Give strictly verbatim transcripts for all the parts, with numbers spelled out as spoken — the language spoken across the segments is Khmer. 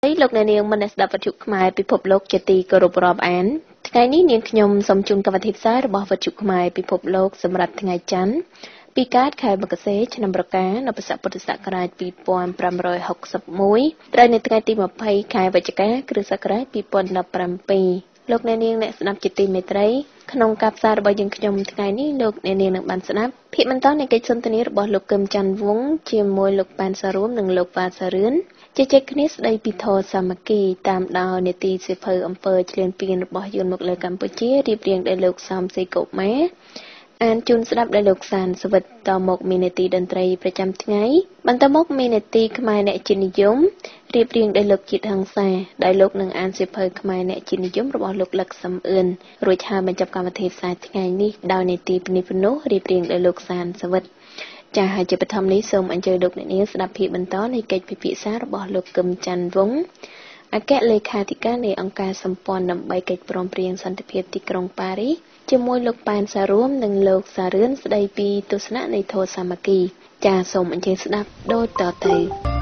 លោកអ្នកនាងមិនស្ដាប់វិទ្យុខ្មែរពិភពលោកជាទីគោរពរាប់អានថ្ងៃនេះនាងខ្ញុំសូមជូនកម្មវិធីផ្សាយរបស់វិទ្យុខ្មែរពិភពលោកសម្រាប់ថ្ងៃច័ន្ទពីកើតខែមករាឆ្នាំរកានៅពុទ្ធសករាជពីរពាន់ប្រាំរយហុកសិបមួយត្រូវនៅថ្ងៃទីម្ភៃខែវិច្ឆិកាគ្រិស្តសករាជពីរពាន់ដប់ប្រាំពីរលោកអ្នកនាងអ្នកស្ដាប់ជាទីមេត្រីក្នុងការផ្សាយរបស់យើងខ្ញុំថ្ងៃនេះលោកអ្នកនាងនឹងបានស្ដាប់ភាគបន្តនៃកិច្ចសន្ទនារបស់លោកកឹមច័ន្ទវង្សជាមួយលោកប៉ែនសារួមនិងលោកវ៉ាសារឿនជជែកគ្នាស្ដីពីធម៌សាមគ្គីតាមដោយនីតិសិភៅអំពើឆ្លៀនពៀនរបស់យន្តមកលើកម្ពុជារៀបរៀងដោយលោកសំសេកុមារអានជូនស្ដាប់ដោយលោកសានសវិតតមកមាននីតិតន្ត្រីប្រចាំថ្ងៃបន្តមកមាននីតិខ្មែរអ្នកជាតិនិយមរៀបរៀងដោយលោកជាតិហង្សាដោយលោកនឹងអានសិភៅខ្មែរអ្នកជាតិនិយមរបស់លោកលឹកសំអឿនរួចហើយបញ្ចប់កម្មវិធីផ្សាយថ្ងៃនេះដោយនីតិពិនិត្យពិនោះរៀបរៀងដោយលោកសានសវិតចា៎ហើយជាបឋមនេះសូមអញ្ជើញលោកអ្នកនាងស្ដាប់ភាគបន្តនៃកិច្ចពិភាក្សារបស់លោកកឹមច័ន្ទវង្សអគ្គលេខាធិការនៃអង្គការសម្ព័ន្ធដើម្បីកិច្ចព្រមព្រៀងសន្តិភាពទីក្រុងប៉ារីសជាមួយលោកប៉ែនសារួមនិងលោកសារឿនស្ដីពីទស្សនៈនៃធម៌សាមគ្គីចា៎សូមអញ្ជើញស្ដាប់ដូចតទៅ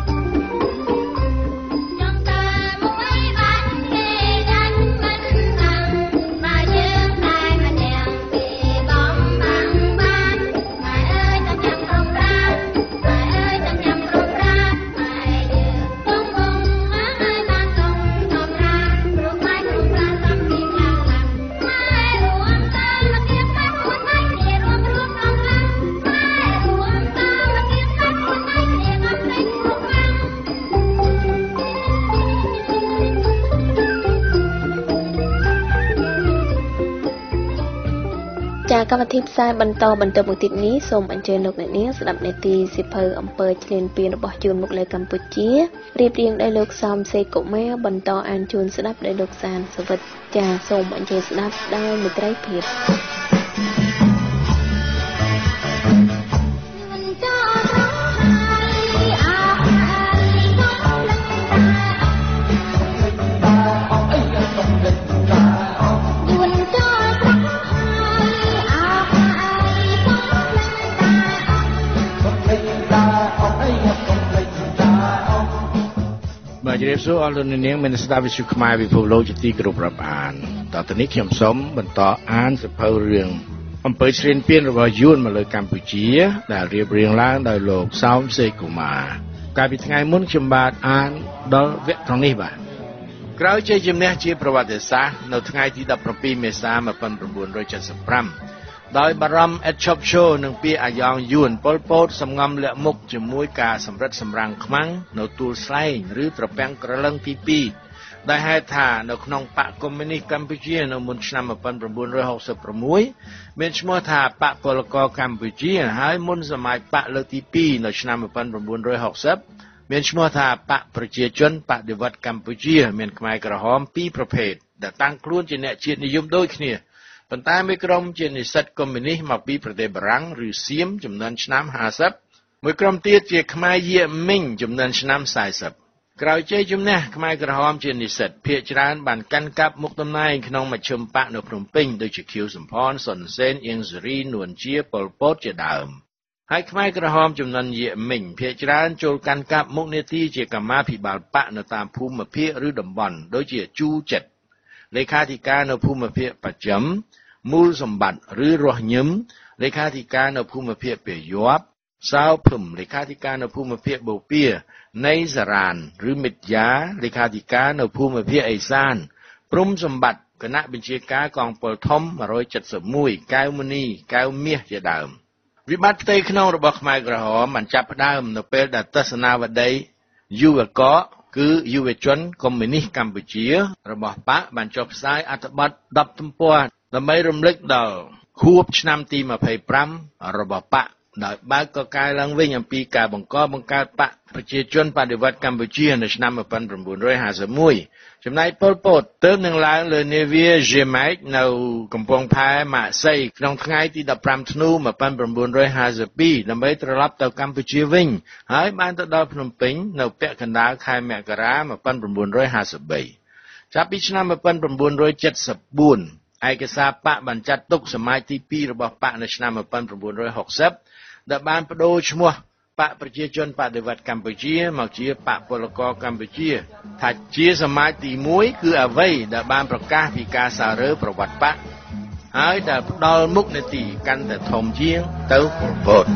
ចាកម្មវិធីផ្សាយបន្តបន្តមកទៀតនេះសូមអញ្ជើញលោកអ្នកនាងស្ដាប់នីតិសិភៅអំពើឆ្លៀនពៀនរបស់យន្តមកលើកម្ពុជារៀបរៀងដោយលោកសំសេកុមារបន្តអានជូនស្ដាប់ដោយលោកសានសវិតចាសូមអញ្ជើញស្ដាប់ដោយមេត្រីភាពបាទជំរាបសួរអស់លោកអ្នកនាងមានស្ដាប់វិទ្យុខ្មែរពិភពលោកជាទីគោរពរាប់អានតទៅនេះខ្ញុំសូមបន្តអានសៀវភៅរឿងអំពើឆ្លៀនពៀនរបស់យួនមកលើកម្ពុជាដែលរៀបរៀងឡើងដោយលោកសោមសេកុមារកាលពីថ្ងៃមុនខ្ញុំបានអានដល់វគ្គនេះបាទក្រោយជ័យជំនះជាប្រវត្តិសាស្ត្រនៅថ្ងៃទីដប់ប្រាំពីរមេសា១៩៧៥ដោយបារម្ភអេតឈប់ឈូនិងពាក្យអាយ៉ងយួនប៉ុលពតសំងំលាក់មុខជាមួយការសម្រិតសម្រាំងខ្មាំងនៅទួលស្លែងឬត្រពាំងក្រឡឹងទីពីរដែលហេតុថានៅក្នុងបកកុម្មុយនីសកម្ពុជានៅមុនឆ្នាំ១៩៦៦មានឈ្មោះថាបកពលករកម្ពុជាហើយមុនសម័យបកលើកទីពីរនៅឆ្នាំ១៩៦០មានឈ្មោះថាបកប្រជាជនបដិវត្តន៍កម្ពុជាមានខ្មែរក្រហមពីរប្រភេទដែលតាំងខ្លួនជាអ្នកជាតិនិយមដូចគ្នាប៉ុន្តែមួយក្រុមជានិស្សិតកុម្មុយនីសមកពីប្រទេសបារាំងឬសៀមចំនួនឆ្នាំហាសិបមួយក្រុមទៀតជាខ្មែរយៀមីងចំនួនឆ្នាំសែសិបក្រោយជ័យជំនះខ្មែរក្រហមជានិស្សិតភាគច្រើនបានកាន់កាប់មុខតំណែងក្នុងមជ្ឈិមបកនៅភ្នំពេញដូចជាខៀវសំផនសុនសេនអៀងសេរីនួនជាប៉ុលពតជាដើមហើយខ្មែរក្រហមចំនួនយៀមីងភាគច្រើនចូលកាន់កាប់មុខនីតិជាកម្មាភិបាលបកនៅតាមភូមិភាគឬតំបន់ដូចជាជូចិត្តលេខាធិការនៅភូមិភាគបច្ចឹមមូលសម្បត្តិឬរស់ញឹមលេខាធិការនៅភូមិភាគពាយ័ព្យសៅភឹមលេខាធិការនៅភូមិភាគបូព៌ានៃសារ៉ានឬមិត្តយ៉ាលេខាធិការនៅភូមិភាគឦសានព្រំសម្បត្តិគណៈបញ្ជាការកងពលធំមួយរយเจ็ดสิบเอ็ดកែវមនីកែវមាសជាដើមវិបត្តិផ្ទៃក្នុងរបស់ខ្មែរក្រហមបានចាប់ផ្ដើមនៅពេលដែលទស្សនាវដ្តីយុវកគឺយុវជនកុម្មុយនីសកម្ពុជារបស់បកបានចុះផ្សាយអត្ថបទដប់ទំព័រដើម្បីរំលឹកដល់ខួបឆ្នាំទីម្ភៃប្រាំរបស់បកដោយបើកកកាយឡើងវិញអំពីការបង្កបង្កើតបកប្រជាជនបដិវត្តន៍កម្ពុជានៅឆ្នាំ១៩៥១ចំណែកប៉ុលពតទើបនឹងឡើងលើនាវាហ្សេម៉ែកនៅកំពង់ផែម៉ាក់សីក្នុងថ្ងៃទីដប់ប្រាំធ្នូ១៩៥២ដើម្បីត្រឡប់ទៅកម្ពុជាវិញហើយបានទៅដល់ភ្នំពេញនៅពាក់កណ្ដាលខែមករា១៩៥៣ចាប់ពីឆ្នាំ១៩៧៤ឯកសារបកបានចាត់ទុកសមាជទីពីររបស់បកនៅឆ្នាំ១៩៦០ដែលបានបដូរឈ្មោះបកប្រជាជនបដិវត្តកម្ពុជាមកជាបកពលករកម្ពុជាថាជាសមាជទីមួយគឺអ្វីដែលបានប្រកាសពីការសាររើប្រវត្តិបកហើយដែលផ្ដល់មុខនីតិកាន់តែធំជាងទៅពលពត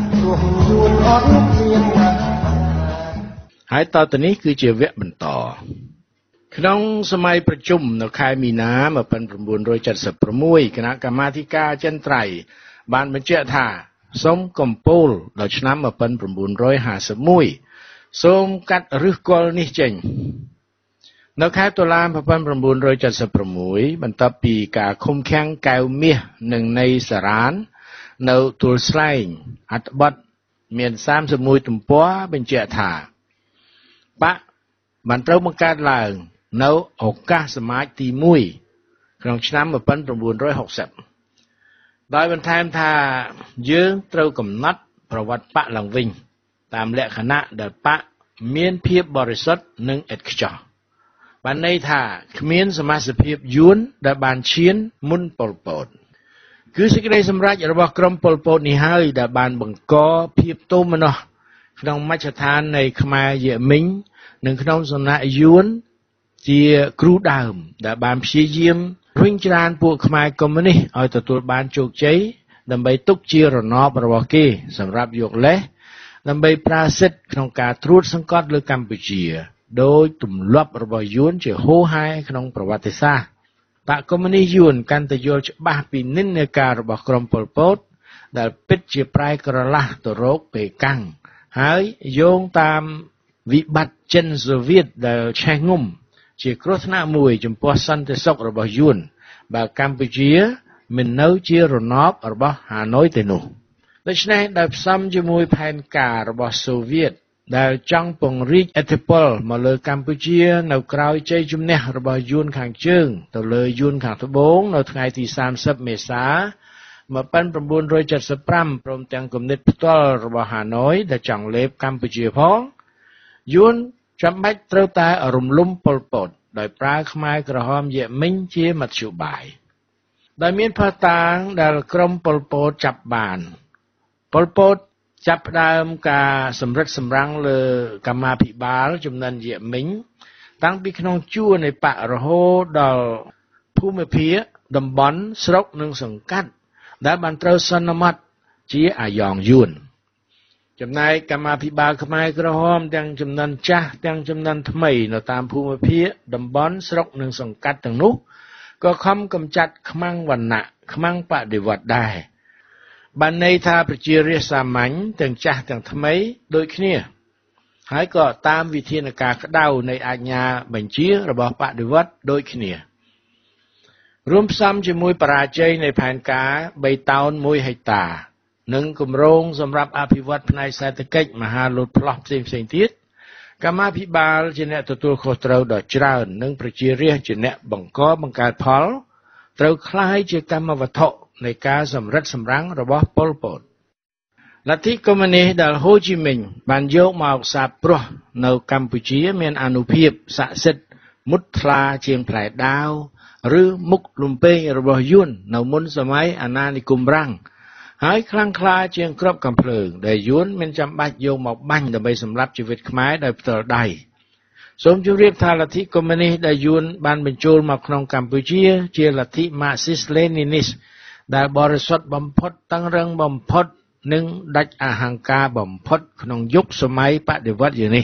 ហើយតទៅនេះគឺជាវគ្គបន្តក្នុងសម័យប្រជុំនៅខែមីនាmột nghìn chín trăm七十sáuគណៈកម្មាធិការអចិន្ត្រៃយ៍បានបញ្ជាក់ថាសូមកំពូលដល់ឆ្នាំmột nghìn chín trămห้าสิบเอ็ดសូមកាត់ឫសគល់នេះចេញនៅខែតុលាmột nghìn chín trăm七十sáuបន្ទាប់ពីការឃុំឃាំងកែវមាសនិងនៃសារ៉ាននៅទួលស្លែងអត្ថបទមានសាមសិបមួយទំព័របញ្ជាក់ថាបកបានត្រូវបង្កើតឡើងនៅឱកាសសមាជទីមួយក្នុងឆ្នាំmột nghìn chín trămหกสิบដោយបន្ថែមថាយើងត្រូវកំណត់ប្រវត្តិបកឡើងវិញតាមលក្ខណៈដែលបកមានភាពបរិសុទ្ធនិងឥតខ្ចោះបានន័យថាគ្មានសមាជិកភាពយួនដែលបានឈានមុនប៉ុលពតគឺសេចក្តីសម្រេចរបស់ក្រុមប៉ុលពតនេះហើយដែលបានបង្កភាពទោមនស្សក្នុងមជ្ឈដ្ឋាននៃខ្មែរយេមីងនិងក្នុងសំណាក់យួនជាគ្រូដើមដែលបានព្យាយាមរុញច្រានពួកខ្មែរកុម្មុយនីសឲ្យទទួលបានជោគជ័យដើម្បីទុកជារណបរបស់គេសម្រាប់យកលេសដើម្បីប្រើសិទ្ធិក្នុងការត្រួតសង្កត់លើកម្ពុជាដោយទម្លាប់របស់យួនជាហូរហែក្នុងប្រវត្តិសាស្ត្របកកុម្មុយនីសយួនកាន់តែយល់ច្បាស់ពីនិន្នាការរបស់ក្រុមប៉ុលពតដែលពិតជាប្រែក្រឡាស់ទៅរកប៉េកាំងហើយយោងតាមវិបត្តិចិនសូវៀតដែលឆេះងំជាគ្រោះថ្នាក់មួយចំពោះសន្តិសុខរបស់យួនបើកម្ពុជាមិននៅជារណបរបស់ហាណូយទេនោះដូច្នេះដោយផ្សំជាមួយផែនការរបស់សូវៀតដែលចង់ពង្រីកឥទ្ធិពលមកលើកម្ពុជានៅក្រៅជ័យជំនះរបស់យួនខាងជើងទៅលើយួនខាងត្បូងនៅថ្ងៃទីសាមសិបមេសាmột nghìn chín trăm bảy mươi lămព្រមទាំងគំនិតផ្ទាល់របស់ហាណូយដែលចង់លេបកម្ពុជាផងយួនចាំបាច់ត្រូវតែរំលំប៉ុលពតដោយប្រើខ្មែរក្រហមយេមីងជាមធ្យោបាយដោយមានផតាងដែលក្រុមប៉ុលពតចាប់បានប៉ុលពតចាប់ផ្ដើមការសម្រិតសម្រាំងលើកម្មាភិបាលជំនិនយេមីងតាំងពីក្នុងជួរនៃបករហូតដល់ភូមិភាគតំបន់ស្រុកនិងសង្កាត់ដែលបានត្រូវសន្មតជាអាយ៉ងយួនចំណែកកម្មាភិបាលខ្មែរក្រហមទាំងចំនួនចាស់ទាំងចំនួនថ្មីនៅតាមភូមិភាគតំបន់ស្រុកនិងសង្កាត់ទាំងនោះក៏ខំកម្ចាត់ខ្មាំងវណ្ណៈខ្មាំងបដិវត្តដែរបានន័យថាប្រជារាស្ត្រសាមញ្ញទាំងចាស់ទាំងថ្មីដូចគ្នាហើយក៏តាមវិធានការក្តៅនៃអាជ្ញាបញ្ជារបស់បដិវត្តដូចគ្នារួមផ្សំជាមួយបរាជ័យនៃផែនការបីតោនមួយហិកតានិងគម្រោងសម្រាប់អភិវឌ្ឍផ្នែកសេដ្ឋកិច្ចមហាលោតផ្លោះផ្សេងផ្សេងទៀតកម្មាភិបាលជាអ្នកទទួលខុសត្រូវដ៏ច្រើននិងប្រជារាស្ត្រជាអ្នកបង្កបង្កើតផលត្រូវคล้ายជាកម្មវត្ថុនៃការសម្រិតសម្រាំងរបស់ប៉ុលពតលទ្ធិកុម្មុយនីសដែលហូជីមិញបានយកមកសាបព្រោះនៅកម្ពុជាមានអានុភាពស័ក្តិសិទ្ធិមុតថ្លាជាងផ្លែដាវឬមុខលំពេងរបស់យួននៅមុនសម័យអាណានិគមបារាំងហើយខ្លាំងក្លាជាងគ្រាប់កាំភ្លើងដែលយួនមិនចាំបាច់យកមកបាញ់ដើម្បីសម្លាប់ជីវិតខ្មែរដោយផ្ទាល់ដៃសូមជម្រាបថាលទ្ធិកុម្មុយនីសដែលយួនបានបញ្ចូលមកក្នុងកម្ពុជាជាលទ្ធិម៉ាក់ស៊ីសលេនីនីសដែលបរិសុទ្ធបំផុតតឹងរឹងបំផុតនិងដាច់អហង្ការបំផុតក្នុងយុគសម័យបដិវត្តន៍យ៉ាងនេះ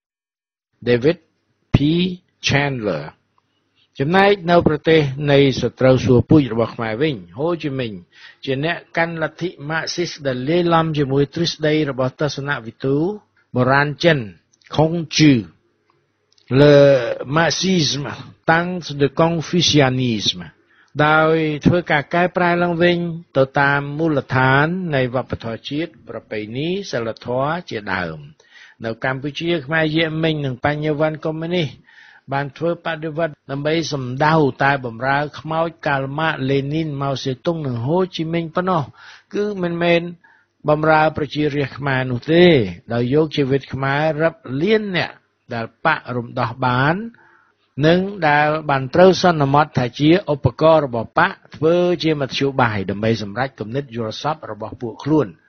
David P. Chandler ចំណែកនៅប្រទេសនៃសត្រូវសួរពូជរបស់ខ្មែរវិញហូជីមិញជាអ្នកកាន់លទ្ធិម៉ាក់ស៊ីសដែលលាយឡំជាមួយទ្រឹស្ដីរបស់ទស្សនវិទូបុរាណចិនខុងជឺ Le marxisme tente de confucianisme ដោយធ្វើការកែប្រែឡើងវិញទៅតាមមូលដ្ឋាននៃវប្បធម៌ជាតិប្រពៃណីសិលធម៌ជាដើមនៅកម្ពុជាខ្មែរយេមីងនិងបញ្ញវន្តកុម្មុយនីសបានធ្វើបដិវត្តន៍ដើម្បីសម្ដៅតែបំរើខ្មោចកាល់ម៉ាក់លេនីនម៉ៅសេតុងនិងហូជីមិញប៉ុណ្ណោះគឺមិនមែនបំរើប្រជារាស្ត្រខ្មែរនោះទេដោយយកជីវិតខ្មែររាប់លានអ្នកដែលបករំដោះបាននិងដែលបានត្រូវសន្មតថាជាឧបករណ៍របស់បកធ្វើជាមធ្យោបាយដើម្បីសម្រេចគំនិតយល់សប្តិរបស់ពួកខ្លួន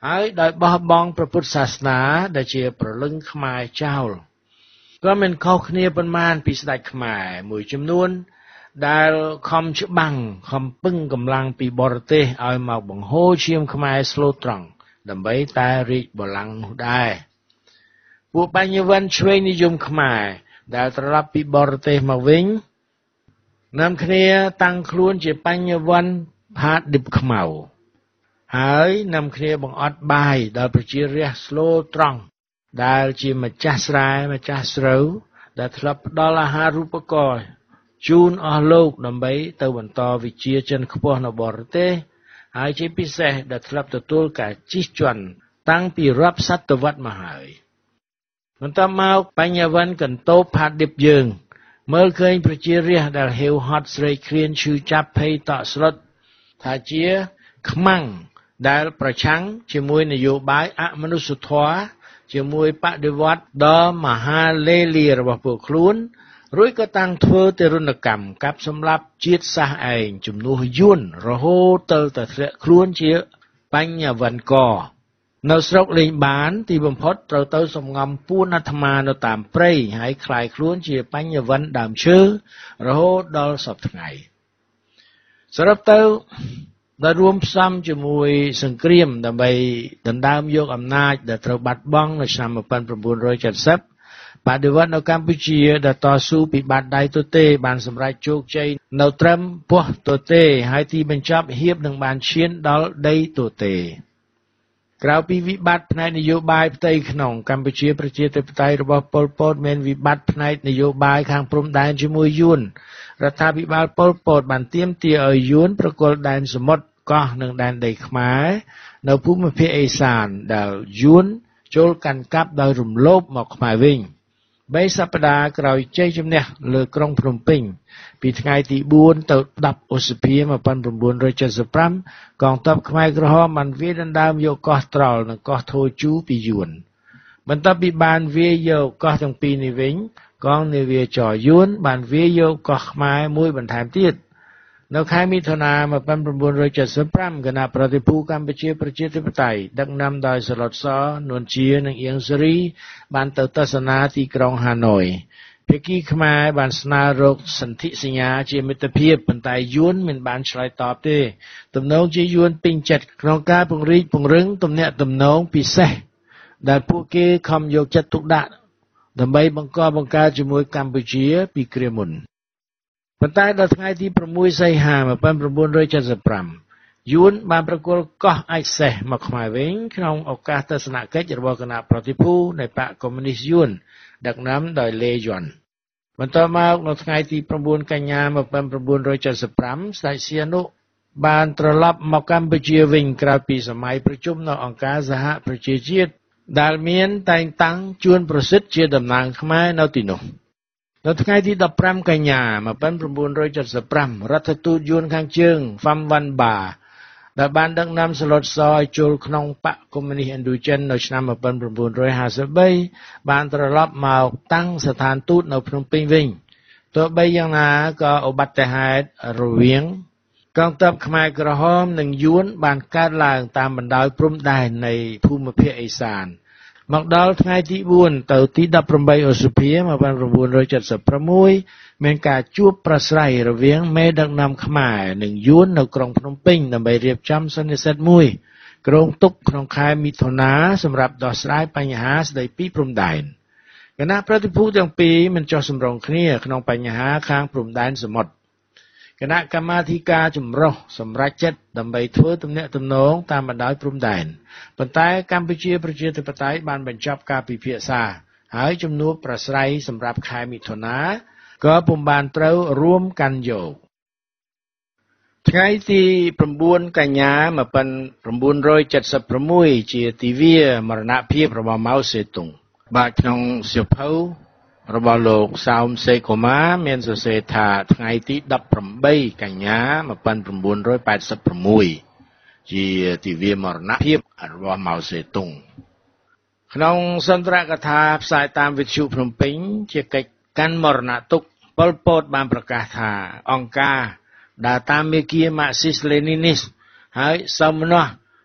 ហើយដោយបោះបង់ព្រះពុទ្ធសាសនាដែលជាប្រលឹងខ្មែរចោលក៏មិនខុសគ្នាប៉ុន្មានពីស្ដេចខ្មែរមួយចំនួនដែលខំច្បាំងខំពឹងកម្លាំងពីបរទេសឲ្យមកបង្ហូរឈាមខ្មែរស្លូតត្រង់ដើម្បីតែរាជបល្ល័ង្កនោះដែរពួកបញ្ញវន្តឆ្វេងនិយមខ្មែរដែលត្រឡប់ពីបរទេសមកវិញនាំគ្នាតាំងខ្លួនជាបញ្ញវន្តផាតឌិបខ្មៅហើយនាំគ្នាបង្អត់បាយដល់ប្រជារាស្ត្រស្លូតត្រង់ដែលជាម្ចាស់ស្រែម្ចាស់ស្រូវដែលធ្លាប់ផ្ដល់អាហារូបករណ៍ជូនអស់លោកដើម្បីទៅបន្តវិជ្ជាចិនខ្ពស់នៅបរទេសហើយជាពិសេសដែលធ្លាប់ទទួលការជិះជាន់តាំងពីរាប់សតវត្សមកហើយបន្ទាប់មកបញ្ញវន្តកន្តោបផាតឌិបយើងមើលឃើញប្រជារាស្ត្រដែលហេវហត់ស្រេកឃ្លានឈឺចាប់ភ័យតក់ស្លុតថាជាខ្មាំងដែលប្រឆាំងជាមួយនយោបាយអមនុស្សធម៌ជាមួយបដិវត្តន៍ដ៏មហាលេលារបស់ពួកខ្លួនរួចក៏តាំងធ្វើទរណកម្មកាប់សម្លាប់ជាតិសាសន៍ឯងជំនួសយួនរហូតទៅតែធ្លាក់ខ្លួនជាបញ្ញវន្តកនៅស្រុកលេងបានទីបំផុតត្រូវទៅសំងំពួនអាត្មានៅតាមព្រៃហើយคลายខ្លួនជាបញ្ញវន្តដើមឈើរហូតដល់សពថ្ងៃសរុបទៅដែលរួមផ្សំជាមួយសង្គ្រាមដើម្បីដណ្ដើមយកអំណាចដែលត្រូវបាត់បង់នៅឆ្នាំmột nghìn chín trăm bảy mươiបដិវត្តន៍នៅកម្ពុជាដែលតស៊ូពីបាតដៃទទេបានសម្រេចជោគជ័យនៅត្រឹមពោះទទេហើយទីបញ្ចប់ហៀបនឹងបានឈានដល់ដីទទេក្រៅពីវិបត្តិផ្នែកនយោបាយផ្ទៃក្នុងកម្ពុជាប្រជាធិបតេយ្យរបស់ប៉ុល ពត មានវិបត្តិផ្នែកនយោបាយខាងព្រំដែនជាមួយយួនរដ្ឋាភិបាលប៉ុល ពត បានទាមទារឲ្យយួនប្រគល់ដែនសមុទ្រកោះនិងដែនដីខ្មែរនៅភូមិភាគឦសានដែលយួនចូលកាន់កាប់ដោយរំលោភមកខ្មែរវិញបីសប្តាហ៍ក្រោយជ័យជំនះលើក្រុងភ្នំពេញពីថ្ងៃទីbốnទៅដប់ឧសភាmột nghìn chín trăm bảy mươi lămកងទ័ពខ្មែរក្រហមបានវាយដណ្ដើមយកកោះត្រល់និងកោះធូជូពីយួនបន្ទាប់ពីបានវាយយកកោះទាំងពីរនេះវិញកងនាវាចរយួនបានវាយយកកោះខ្មែរមួយបន្ថែមទៀតនៅខែមិថុនាmột nghìn chín trăm bảy mươi lămគណៈប្រតិភូកម្ពុជាប្រជាធិបតេយ្យដឹកនាំដោយសឡុតសនួនជានិងអៀងសេរីបានទៅទស្សនាទីក្រុងហាណូយភាគីខ្មែរបានស្នើរកសន្ធិសញ្ញាជាមិត្តភាពប៉ុន្តែយួនមិនបានឆ្លើយតបទេទំនងជាយួនពេញចិត្តក្នុងការពង្រីកពង្រឹងទំនាក់ទំនងពិសេសដែលពួកគេខំយកចិត្តទុកដាក់ដើម្បីបង្កបង្កើតជាមួយកម្ពុជាពីគ្រាមុនប៉ុន្តែដល់ថ្ងៃទីsáuសីហាmột nghìn chín trăm bảy mươi lămយួនបានប្រគល់កោះអាចសេះមកខ្មែរវិញក្នុងឱកាសទស្សនកិច្ចរបស់គណៈប្រតិភូនៃបកកុម្មុយនីសយួនដឹកនាំដោយលេយន់បន្ទាប់មកនៅថ្ងៃទី៩កញ្ញាmột nghìn chín trăm bảy mươi lămស្ដេចសៀនុបានត្រឡប់មកកម្ពុជាវិញក្រោយពីសម័យប្រជុំនៅអង្គការសហប្រជាជាតិដែលមានតែងតាំងជួនប្រសិទ្ធជាតំណាងខ្មែរនៅទីនោះនៅថ្ងៃទីដប់ប្រាំកញ្ញាmột nghìn chín trăm bảy mươi lămរដ្ឋទូតយួនខាងជើងហ្វាំវ៉ាន់បាដែលបានដឹកនាំសឡុតសឲ្យចូលក្នុងបកកុម្មុយនីសឥណ្ឌូចិននៅឆ្នាំmột nghìn chín trămห้าสิบสามបានត្រឡប់មកតាំងស្ថានទូតនៅភ្នំពេញវិញទោះបីយ៉ាងណាក៏ឧបទ្ទហេតុរវាងកងទ័ពខ្មែរក្រហមនិងយួនបានកើតឡើងតាមបណ្ដោយព្រំដែននៃភូមិភាគឦសានមកដល់ថ្ងៃទីbốnទៅទីដប់ប្រាំបីឧសភាmột nghìn chín trăm bảy mươi sáuមានការជួបប្រស្រ័យរវាងមេដឹកនាំខ្មែរនិងយួននៅក្រុងភ្នំពេញដើម្បីរៀបចំសន្និសីទមួយគ្រោងទុកក្នុងខែមិថុនាសម្រាប់ដោះស្រាយបញ្ហាស្តីពីព្រំដែនគណៈប្រតិភូទាំងពីរមិនចុះសម្រុងគ្នាក្នុងបញ្ហាខាងព្រំដែនសមុទ្រគណៈកម្មាធិការចម្រុះសម្រេចចិត្តដើម្បីធ្វើទំនាក់ទំនងតាមបណ្ដោយព្រំដែនប៉ុន្តែកម្ពុជាប្រជាធិបតេយ្យបានបញ្ចប់ការពិភាក្សាហើយជំនួបប្រស្រ័យសម្រាប់ខែមិថុនាក៏ពុំបានត្រូវរួមកាន់យកថ្ងៃទី៩កញ្ញាmột nghìn chín trăm bảy mươi sáuជាទិវាមរណភាពរបស់ម៉ៅសេតុងបាទក្នុងសៀវភៅរបស់លោកសោមសេកូម៉ាមានសរសេរថាថ្ងៃទីដប់ប្រាំបីកញ្ញាmột nghìn chín trăm tám mươi sáuជាទិវាមរណភាពរបស់ម៉ៅសេតុងក្នុងសន្ទរកថាផ្សាយតាមវិទ្យុភ្នំពេញជាកិច្ចកាន់មរណទុក្ខប៉ុល ពត បានប្រកាសថាអង្គការដើរតាមមាគ៌ាម៉ាក់ស៊ីសលេនីនីសហើយសោមនស្ស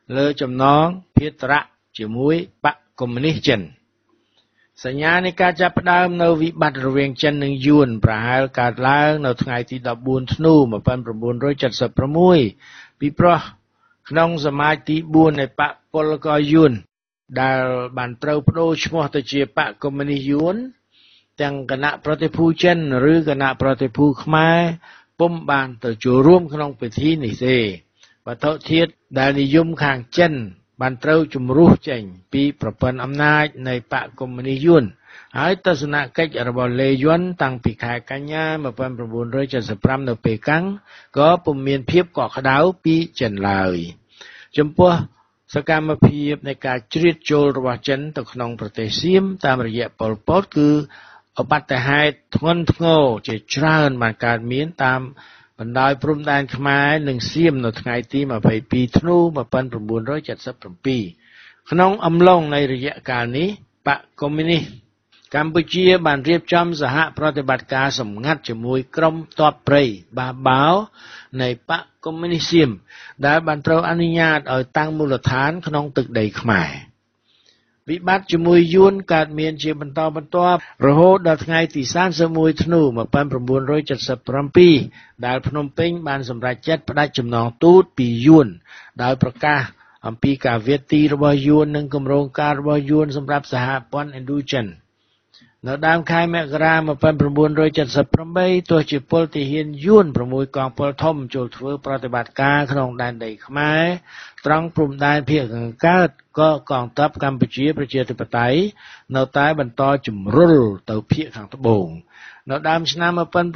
លើចំណងភាត្រៈជាមួយបកកុម្មុយនីសចិនសញ្ញានៃការចាប់ផ្ដើមនៅវិបត្តិរវាងចិននិងយួនប្រហែលកើតឡើងនៅថ្ងៃទីដប់បួនធ្នូmột nghìn chín trăm bảy mươi sáuពីព្រោះក្នុងសមាជទីបួននៃបកពលករយួនដែលបានត្រូវបដូរឈ្មោះទៅជាបកកុម្មុយនីសយួនទាំងគណៈប្រតិភូចិនឬគណៈប្រតិភូខ្មែរពុំបានទៅចូលរួមក្នុងពិធីនេះទេវត្ថុធាតុដែលនិយមខាងចិនបានត្រូវជំរុះចេញពីប្រព័ន្ធអំណាចនៃបកកុម្មុយនីសយួនហើយទស្សនកិច្ចរបស់លេយួនតាំងពីខែកញ្ញាmột nghìn chín trăm bảy mươi lămនៅប៉េកាំងក៏ពុំមានភាពកក់ក្ដៅពីចិនឡើយចំពោះសកម្មភាពនៃការជ្រៀតចូលរបស់ចិនទៅក្នុងប្រទេសសៀមតាមរយៈប៉ុល ពត គឺឧបទ្ទហេតុធ្ងន់ធ្ងរជាច្រើនបានកើតមានតាមបណ្ដោយព្រំដែនខ្មែរនិងសៀមនៅថ្ងៃទីยี่สิบสองធ្នូmột nghìn chín trăm bảy mươi bảyក្នុងអំឡុងនៃរយៈកាលនេះបកកុម្មុយនីសកម្ពុជាបានរៀបចំសហប្រតិបត្តិការសម្ងាត់ជាមួយក្រុមទ័ពព្រៃបះបោនៃបកកុម្មុយនីសសៀមដែលបានត្រូវអនុញ្ញាតឲ្យតាំងមូលដ្ឋានក្នុងទឹកដីខ្មែរវិបត្តិជាមួយយួនកើតមានជាបន្តបន្ទាប់រហូតដល់ថ្ងៃទីសែនសិបមួយធ្នូmột nghìn chín trăm bảy mươi bảyដែលភ្នំពេញបានសម្រេចចិត្តផ្ដាច់ចំណងទូតពីយួនដោយប្រកាសអំពីការវាទីរបស់យួននិងគម្រោងការរបស់យួនសម្រាប់សហព័ន្ធឥណ្ឌូចិននៅដើមខែមករាmột nghìn chín trăm bảy mươi támទោះជាពលទាហានយួន៦កងពលធំចូលធ្វើប្រតិបត្តិការក្នុងដែនដីខ្មែរត្រង់ព្រំដែនភាគខាងកើតក៏កងទ័ពកម្ពុជាប្រជាធិបតេយ្យនៅតែបន្តជំរុលទៅភាគខាងត្បូងនៅដើមឆ្នាំmột nghìn chín trăm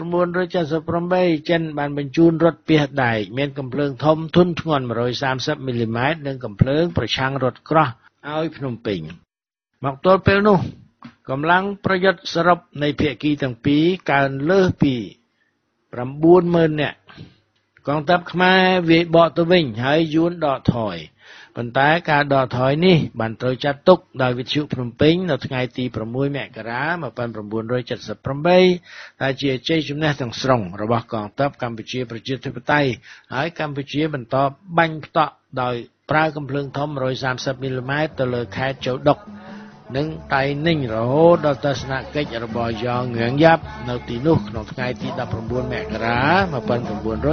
bảy mươi támចិនបានបញ្ជូនរថពាសដែកមានកាំភ្លើងធំធុនធ្ងន់một trăm ba mươiមីលីម៉ែត្រនិងកាំភ្លើងប្រឆាំងរថក្រោះឲ្យភ្នំពេញមកទល់ពេលនោះកម្លាំងប្រយុទ្ធសរុបនៃភាគីទាំងពីរកើនលើសពី៩ម៉ឺននាក់កងទ័ពខ្មែរវាយបកទៅវិញហើយយួនដកថយប៉ុន្តែការដកថយនេះបានត្រូវចាត់ទុកដោយវិទ្យុភ្នំពេញនៅថ្ងៃទី៦មករាmột nghìn chín trăm bảy mươi támដែលជាជ័យជំនះទាំងស្រុងរបស់កងទ័ពកម្ពុជាប្រជាធិបតេយ្យហើយកម្ពុជាបន្តបាញ់ផ្តក់ដោយប្រើកាំភ្លើងធំmột trăm ba mươiមីលីម៉ែត្រទៅលើខេត្តchâu đốcនិងតៃninhរហូតដល់ទស្សនកិច្ចរបស់យ៉ងងឿងយ៉ាប់នៅទីនោះក្នុងថ្ងៃទីដប់៩មករាmột nghìn chín trăm bảy mươi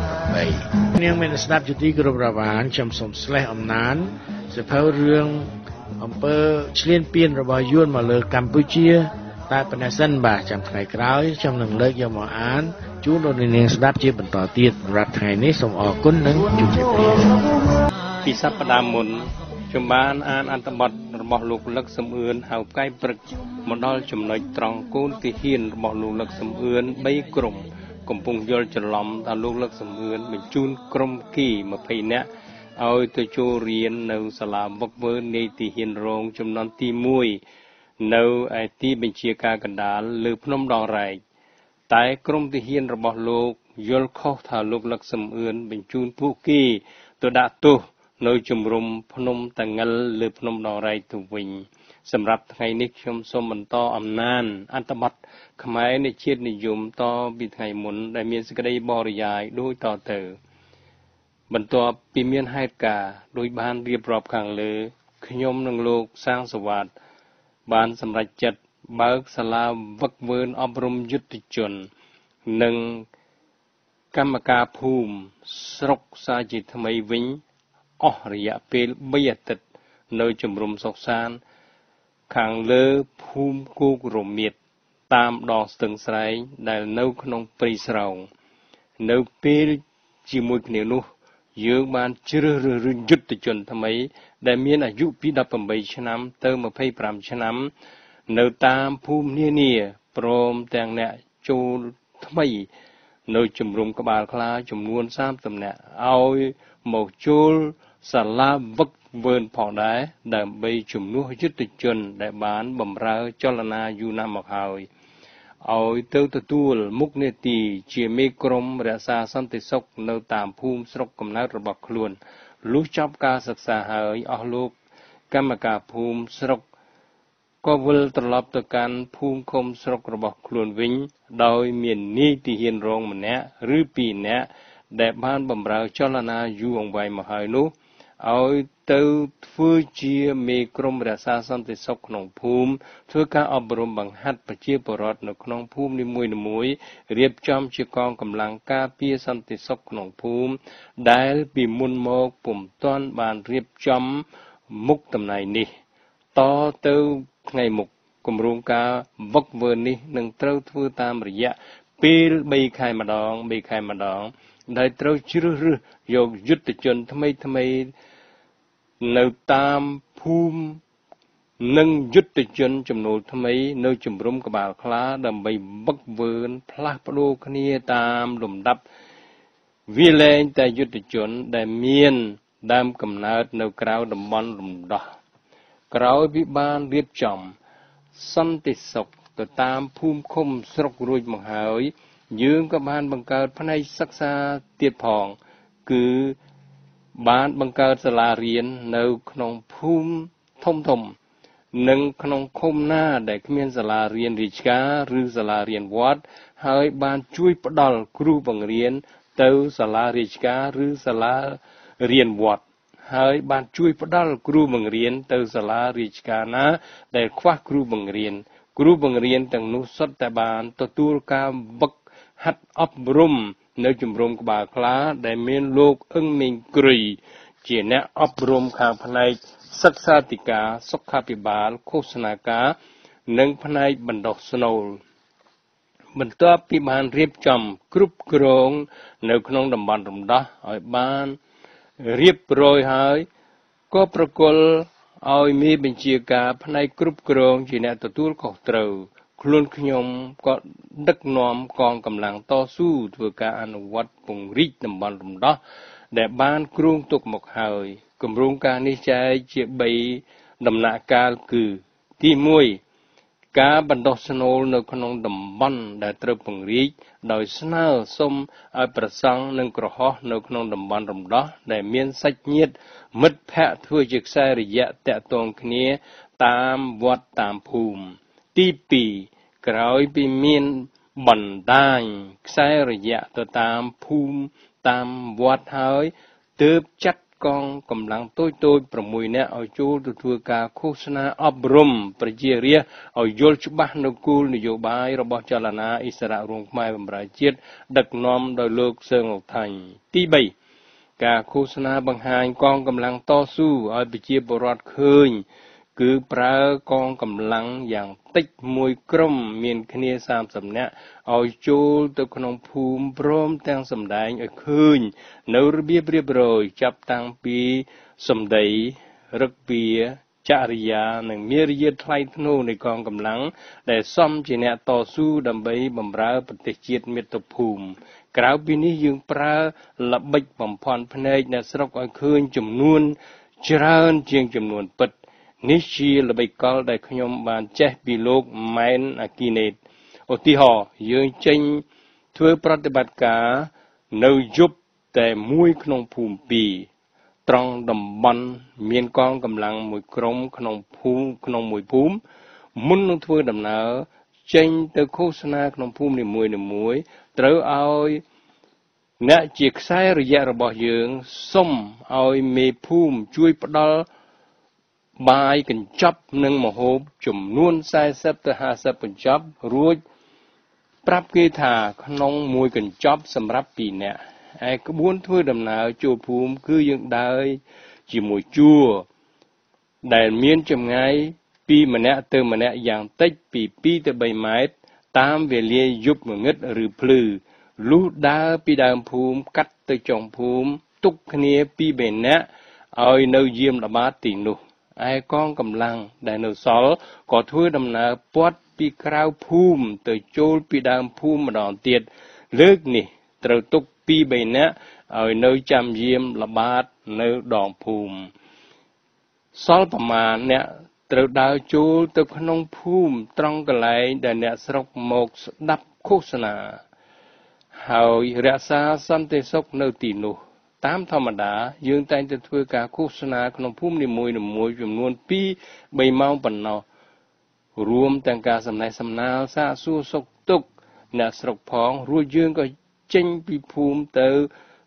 támនាងមានស្ដាប់ជាទីគោរពរាប់អានខ្ញុំសូមស្លេះអំណានសៀវភៅរឿងអំពើឈ្លានពានរបស់យួនមកលើកម្ពុជាតែប៉ុណ្ណេះសិនបាទចាំថ្ងៃក្រោយខ្ញុំនឹងលើកយកមកអានជូនដល់នាងស្ដាប់ជាបន្តទៀតសម្រាប់ថ្ងៃនេះសូមអរគុណនិងជម្រាបលាពីសប្តាហ៍មុនខ្ញុំបានអានអត្ថបទរបស់លោកលឹកសំអឿនហៅផ្កាយព្រឹកមកដល់ចំណុចត្រង់កូនទាហានរបស់លោកលឹកសំអឿនបីក្រុមកំពុងយល់ច្រឡំថាលោកលឹកសំអឿនបញ្ជូនក្រុមគីยี่สิบនាក់ឲ្យទៅចូលរៀននៅសាលាវឹកវើនៃទាហានរងចំនួនទីមួយនៅឯទីបញ្ជាការកណ្ដាលលើភ្នំដងរែកតែក្រុមទាហានរបស់លោកយល់ខុសថាលោកលឹកសំអឿនបញ្ជូនពួកគីទៅដាក់ទោសនៅជំរំភ្នំតងិលលើភ្នំដងរែកទៅវិញសម្រាប់ថ្ងៃនេះខ្ញុំសូមបន្តអំណានអត្ថបទខ្មែរនៃជាតិនិយមតពីថ្ងៃមុនដែលមានសេចក្តីបរិយាយដូចតទៅបន្ទាប់ពីមានហេតុការណ៍ដោយបានរៀបរាប់ខាងលើខ្ញុំនិងលោកសាងសវត្តបានសម្រេចចិត្តបើកសាលាវឹកវើអប់រំយុទ្ធជននិងកម្មការភូមិស្រុកសាជាថ្មីវិញអស់រយៈពេលបីអាទិត្យនៅជំរំសុកសានខាងលើភូមិគោករមៀតតាមដងស្ទឹងស្រែងដែលនៅក្នុងព្រៃស្រោងនៅពេលជាមួយគ្នានោះយើងបានជ្រើសរើសយុទ្ធជនថ្មីដែលមានអាយុពីដប់៨ឆ្នាំទៅ២៥ឆ្នាំនៅតាមភូមិនានាព្រមទាំងអ្នកចូលថ្មីនៅជំរំក្បាលខ្លាចំនួនសាមសិបនាក់ឲ្យមកចូលសាលាវឹកវើផងដែរដើម្បីជំនួសយុទ្ធជនដែលបានបម្រើចលនាយូរណាស់មកហើយឲ្យទៅទទួលមុខនេតិជាមេក្រុមរក្សាសន្តិសុខនៅតាមភូមិស្រុកកំណើតរបស់ខ្លួនលុះចប់ការសិក្សាហើយអស់លោកកម្មការភូមិស្រុកក៏វិលត្រឡប់ទៅកាន់ភូមិឃុំស្រុករបស់ខ្លួនវិញដោយមាននាយទាហានរងម្នាក់ឬពីរនាក់ដែលបានបម្រើចលនាយូរអង្វែងមកហើយនោះឲ្យទៅធ្វើជាមេក្រុមរក្សាសន្តិសុខក្នុងភូមិធ្វើការអប់រំបង្ហាត់ប្រជាពលរដ្ឋនៅក្នុងភូមិនីមួយៗរៀបចំជាកងកម្លាំងការពារសន្តិសុខក្នុងភូមិដែលពីមុនមកពុំទាន់បានរៀបចំមុខតំណែងនេះតទៅថ្ងៃមុខគម្រោងការវឹកវើនេះនឹងត្រូវធ្វើតាមរយៈពេលបីខែម្ដងបីខែម្ដងដែលត្រូវជ្រើសរើសយកយុទ្ធជនថ្មីថ្មីនៅតាមភូមិនិងយុទ្ធជនចំណូលថ្មីនៅជំរំក្បាលខ្លាដើម្បីវឹកវើផ្លាស់ប្ដូរគ្នាតាមលំដាប់វាលែងតែយុទ្ធជនដែលមានដើមកំណើតនៅក្រៅតំបន់រំដោះក្រោយពីបានរៀបចំសន្តិសុខទៅតាមភូមិឃុំស្រុករួចមកហើយយើងក៏បានបង្កើតផ្នែកសិក្សាទៀតផងគឺបានបង្កើតសាលារៀននៅក្នុងភូមិធំធំនិងក្នុងឃុំណាដែលគ្មានសាលារៀនរាជការឬសាលារៀនវត្តហើយបានជួយផ្ដល់គ្រូបង្រៀនទៅសាលារាជការឬសាលារៀនវត្តហើយបានជួយផ្ដល់គ្រូបង្រៀនទៅសាលារាជការណាដែលខ្វះគ្រូបង្រៀនគ្រូបង្រៀនទាំងនោះសុទ្ធតែបានទទួលការវឹកហាត់អប់រំនៅជំរំក្បាលខ្លាដែលមានលោកអឹងមេងគ្រីជាអ្នកអប់រំខាងផ្នែកសិក្សាធិការសុខាភិបាលឃោសនាការនិងផ្នែកបណ្ដុះស្នូលបន្ទាប់ពីបានរៀបចំគ្រប់គ្រងនៅក្នុងតំបន់រំដោះឲ្យបានរៀបរយហើយក៏ប្រគល់ឲ្យមេបញ្ជាការផ្នែកគ្រប់គ្រងជាអ្នកទទួលខុសត្រូវខ្លួនខ្ញុំក៏ដឹកនាំកងកម្លាំងតស៊ូធ្វើការអនុវត្តពង្រីកតំបន់រំដោះដែលបានគ្រោងទុកមកហើយគម្រោងការនេះចែកជាបីដំណាក់កាលគឺទីមួយការបណ្ដុះស្នូលនៅក្នុងតំបន់ដែលត្រូវពង្រីកដោយស្នើសុំឲ្យប្រសង់និងក្រហមនៅក្នុងតំបន់រំដោះដែលមានសាច់ញាតិមិត្តភ័ក្តិធ្វើជាខ្សែរយៈតាក់ទងគ្នាតាមវត្តតាមភូមិទីពីរក្រោយពីមានបណ្ដាញខ្សែរយៈទៅតាមភូមិតាមវត្តហើយទើបចាត់កងកម្លាំងតូចតូច6នាក់ឲ្យចូលទៅធ្វើការឃោសនាអប់រំប្រជារាស្ត្រឲ្យយល់ច្បាស់នូវគោលនយោបាយរបស់ចលនាអិសរាជរួមខ្មែរបម្រើជាតិដឹកនាំដោយលោកសឺងអុកថាញ់ទីបីការឃោសនាបង្ហាញកងកម្លាំងតស៊ូឲ្យប្រជាពលរដ្ឋឃើញគឺប្រើកងកម្លាំងយ៉ាងតិចមួយក្រុមមានគ្នាសាមសិបនាក់ឲ្យចូលទៅក្នុងភូមិព្រមទាំងសម្ដែងឲ្យឃើញនៅរបៀបរៀបរយចាប់តាំងពីសម្ដីរឹកពីចរិយានិងមារយាទថ្លៃថ្នូរនៃកងកម្លាំងដែលសមជាអ្នកតស៊ូដើម្បីបម្រើប្រទេសជាតិមាតុភូមិក្រៅពីនេះយើងប្រើល្បិចបំផន់ភ្នែកអ្នកស្រុកឲ្យឃើញចំនួនច្រើនជាងចំនួនពិតនេះជាល្បិចកលដែលខ្ញុំបានចេះពីលោកម៉ែនអាគីណេតឧទាហរណ៍យើងចេញធ្វើប្រតិបត្តិការនៅយប់តែមួយក្នុងភូមិពីរត្រង់តំបន់មានកងកម្លាំងមួយក្រុមក្នុងភូមិក្នុងមួយភូមិមុននឹងធ្វើដំណើរចេញទៅឃោសនាក្នុងភូមិនីមួយៗត្រូវឲ្យអ្នកជាខ្សែរយៈរបស់យើងសុំឲ្យមេភូមិជួយផ្ដល់បាយកញ្ចប់និងម្ហូបចំនួនสี่สิบទៅห้าสิบកញ្ចប់រួចប្រាប់គេថាក្នុងមួយកញ្ចប់សម្រាប់ពីរនាក់ឯក្បួនធ្វើដំណើរចូលភូមិគឺយើងដើរជាមួយជួរដែលមានចម្ងាយពីម្នាក់ទៅម្នាក់យ៉ាងតិចពីពីរទៅបីម៉ែត្រតាមវេលាយប់ងងឹតឬភ្លឺលុះដើរពីដើមភូមិកាត់ទៅចុងភូមិទុកគ្នាពីរបីនាក់ឲ្យនៅយាមល្បាតទីនោះឯកងកម្លាំងដែលនៅសល់ក៏ធ្វើដំណើរពាត់ពីក្រៅភូមិទៅចូលពីដើមភូមិម្ដងទៀតលើកនេះត្រូវទុកពីរបីនាក់ឲ្យនៅចាំយាមល្បាតនៅដងភូមិសល់ប្រមាណអ្នកត្រូវដើរចូលទៅក្នុងភូមិត្រង់កន្លែងដែលអ្នកស្រុកមកស្ដាប់ឃោសនាហើយរក្សាសន្តិសុខនៅទីនោះតាមធម្មតាយើងតែងតែធ្វើការឃោសនាក្នុងភូមិនីមួយៗចំនួនពីរបីម៉ោងប៉ុណ្ណោះរួមទាំងការសំណេះសំណាលសាកសួរសុខទុក្ខអ្នកស្រុកផងរួចយើងក៏ចេញពីភូមិទៅ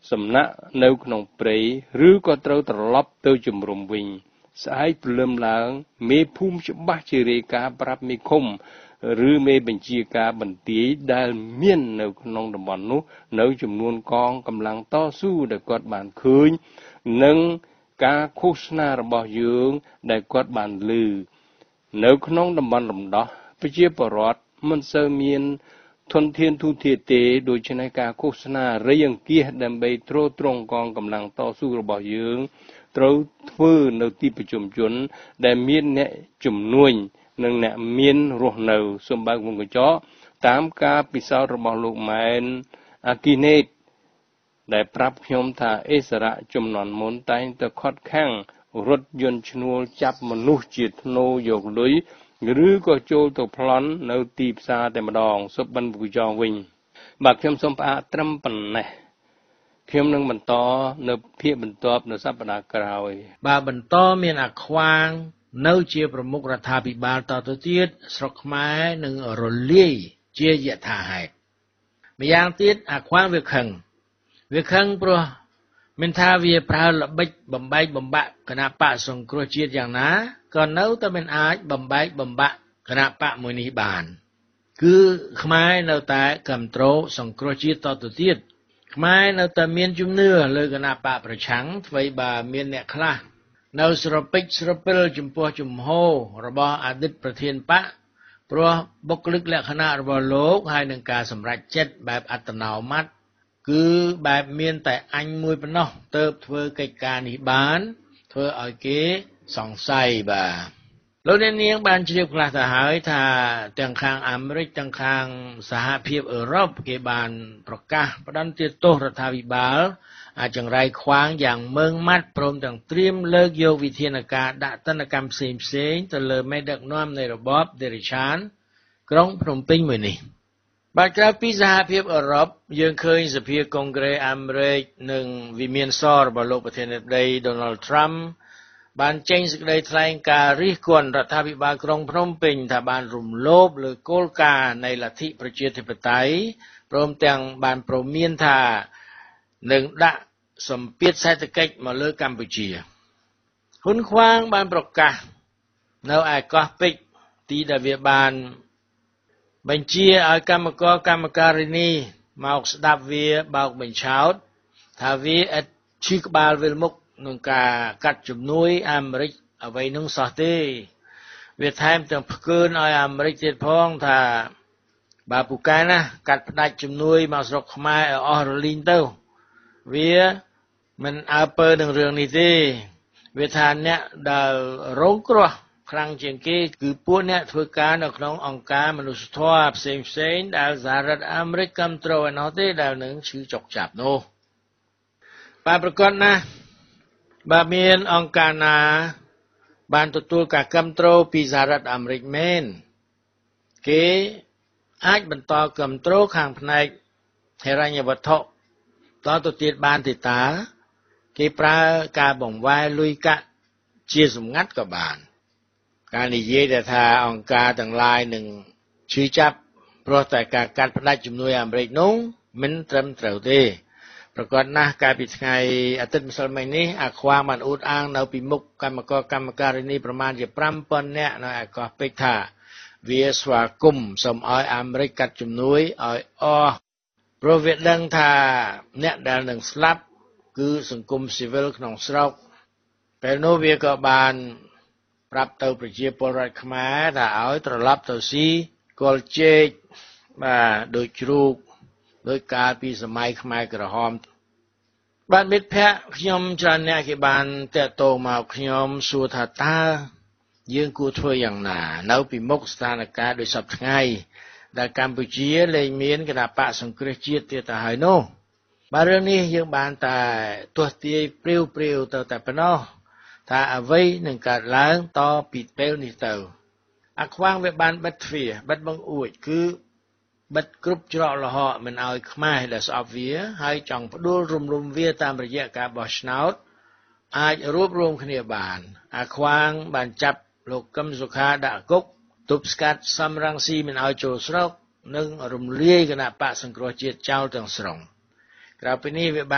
សំណាក់នៅក្នុងព្រៃឬក៏ត្រូវត្រឡប់ទៅជំរំវិញស្អែកព្រលឹមឡើងមេភូមិច្បាស់ជារាយការណ៍ប្រាប់មេឃុំឬមេបញ្ជាការបន្ទាយដែលមាននៅក្នុងតំបន់នោះនៅចំនួនកងកម្លាំងតស៊ូដែលគាត់បានឃើញនិងការឃោសនារបស់យើងដែលគាត់បានឮនៅក្នុងតំបន់រំដោះប្រជាពលរដ្ឋមិនសូវមានធនធានទូធាទេដូច្នេះការឃោសនារៃអង្គាសដើម្បីទ្រទ្រង់កងកម្លាំងតស៊ូរបស់យើងត្រូវធ្វើនៅទីប្រជុំជនដែលមានអ្នកជំនួយនិងអ្នកមានរស់នៅសម្បើកវងកញ្ចក់តាមការពិសោធន៍របស់លោកម៉ែនអាគីណេតដែលប្រាប់ខ្ញុំថាអិសរៈជំនាន់មុនតែងតែខត់ខាំងរថយន្តឈ្នួលចាប់មនុស្សជាធ្នូយកលុយឬក៏ចូលទៅប្លន់នៅទីផ្សារតែម្ដងសុបបិនពូចងវិញបាទខ្ញុំសូមផ្អាកត្រឹមប៉ុណ្ណេះខ្ញុំនឹងបន្តនៅភាគបន្ទាប់នៅសប្តាហ៍ក្រោយបាទបន្តមានអាខ្វាងនៅជាប្រមុខរដ្ឋាភិបាលតទៅទៀតស្រុកខ្មែរនឹងរលាយជាយថាហេតុម្យ៉ាងទៀតអាខ្វាងវាខឹងវាខឹងព្រោះមិនថាវាប្រើល្បិចបំបែកបំបាក់គណៈបកសង្គ្រោះជាតិយ៉ាងណាក៏នៅតែមិនអាចបំបែកបំបាក់គណៈបកមួយនេះបានគឺខ្មែរនៅតែគ្រប់គ្រងសង្គ្រោះជាតិតទៅទៀតខ្មែរនៅតែមានជំនឿលើគណៈបកប្រឆាំងអ្វីបើមានអ្នកខ្លះនៅស្រពេចស្រពិលចំពោះជំហររបស់អតីតប្រធានបកព្រោះបុគ្គលិកលក្ខណៈរបស់លោកហើយនឹងការសម្រេចចិត្តបែបអត្តនោម័តគឺបែបមានតែអញមួយប៉ុណ្ណោះទើបធ្វើកិច្ចការនេះបានធ្វើឲ្យគេសង្ស័យបាទលោកអ្នកនាងបានជ្រាបខ្លះទៅហើយថាទាំងខាងអាមេរិកទាំងខាងសហភាពអឺរ៉ុបគេបានប្រកាសផ្តន្ទាទោសរដ្ឋាភិបាលអាចង្រៃខ្វាងយ៉ាងម៉ឺងម៉ាត់ព្រមទាំងត្រៀមលើកយកវិធានការដាក់ទណ្ឌកម្មផ្សេងផ្សេងទៅលើមេដឹកនាំនៃរបបដេរិឆានក្រុងភ្នំពេញមួយនេះបាទក្រៅពីសហភាពអឺរ៉ុបយើងឃើញសភាកុងក្រេសអាមេរិកនិងវិមានសរបស់លោកប្រធានាធិបតី Donald Trump បានចេញសេចក្តីថ្លែងការណ៍រិះគន់រដ្ឋាភិបាលក្រុងភ្នំពេញថាបានរំលោភលើគោលការណ៍នៃលទ្ធិប្រជាធិបតេយ្យព្រមទាំងបានព្រមានថានឹងដាក់សម្ពាធសេដ្ឋកិច្ចមកលើកម្ពុជាហ៊ុនខ្វាងបានប្រកាសនៅឯកោះពេជ្រទីដែលវាបានបញ្ជាឲ្យកម្មករកម្មការិនីមកស្ដាប់វាបោកបញ្ឆោតថាវាឥតឈឺក្បាលវិលមុខនឹងការកាត់ជំនួយអាមេរិកអ្វីនឹងសោះទេវាថែមទាំងផ្កើនឲ្យអាមេរិកទៀតផងថាបើពូកែណាកាត់ផ្ដាច់ជំនួយមកស្រុកខ្មែរឲ្យអស់រលីងទៅវាមិនអើពើនឹងរឿងនេះទេវាថាអ្នកដែលរងគ្រោះខ្លាំងជាងគេគឺពួកអ្នកធ្វើការនៅក្នុងអង្គការមនុស្សធម៌ផ្សេងផ្សេងដែលសហរដ្ឋអាមេរិកគ្រប់គ្រងឯណោះទេដែលនឹងឈឺចុកចាប់នោះបាទប្រកបណាស់បើមានអង្គការណាបានទទួលការគ្រប់គ្រងពីសហរដ្ឋអាមេរិកមែនគេអាចបន្តគ្រប់គ្រងខាងផ្នែកហិរញ្ញវត្ថុតទៅទៀតបានទេតាគេប្រើការបង្វែរលុយកាក់ជាសម្ងាត់ក៏បានការនិយាយដែលថាអង្គការទាំងឡាយនឹងឈឺចាប់ព្រោះតែការកាត់ផ្តាច់ជំនួយអាមេរិកនោះមិនត្រឹមត្រូវទេប្រកបណាស់កាលពីថ្ងៃអាទិត្យម្សិលមិញនេះអាខ្វាងបានអួតអាងនៅពីមុខកម្មករកម្មការិនីប្រមាណជាប្រាំពាន់នាក់នៅឯកោះពេជ្រថាវាស្វាគមន៍សូមឲ្យអាមេរិកកាត់ជំនួយឲ្យអស់ព្រោះវាដឹងថាអ្នកដែលនឹងស្លាប់គឺសង្គមស៊ីវិលក្នុងស្រុកពេលនោះវាក៏បានប្រាប់ទៅប្រជាពលរដ្ឋខ្មែរថាឲ្យត្រឡប់ទៅស៊ីគល់ជែកបាទដូចជ្រូកដោយកាលពីសម័យខ្មែរក្រហមបាទមិត្តភ័ក្តិខ្ញុំច្រើនអ្នកគេបានតាក់ទងមកខ្ញុំសួរថាតើយើងគួរធ្វើយ៉ាងណានៅពីមុខស្ថានភាពដូចសពថ្ងៃដែលកម្ពុជាលែងមានគណបកសង្គ្រោះជាតិទៀតទៅហើយនោះបាទរឿងនេះយើងបានតែទស្សទាយព្រាវព្រាវទៅតែប៉ុណ្ណោះថាអ្វីនឹងកើតឡើងតពីពេលនេះទៅអាខ្វាងវាបានបិទទ្វារបិទបង្អួចគឺបិទគ្រប់ច្រកលហកមិនឲ្យខ្មែរដែលស្អប់វាហើយចង់ផ្ដួលរំលំវាតាមរយៈការបោះឆ្នោតអាចរួបរวมគ្នាបានអាខ្វាងបានចាប់លោកកឹមសុខាដាក់គុកទប់ស្កាត់សំរងស៊ីមិនឲ្យចូលស្រុកនិងរំលាយគណៈបកសង្គ្រោះជាតិចោលទាំងស្រុងក្រៅពីនេះវាបាន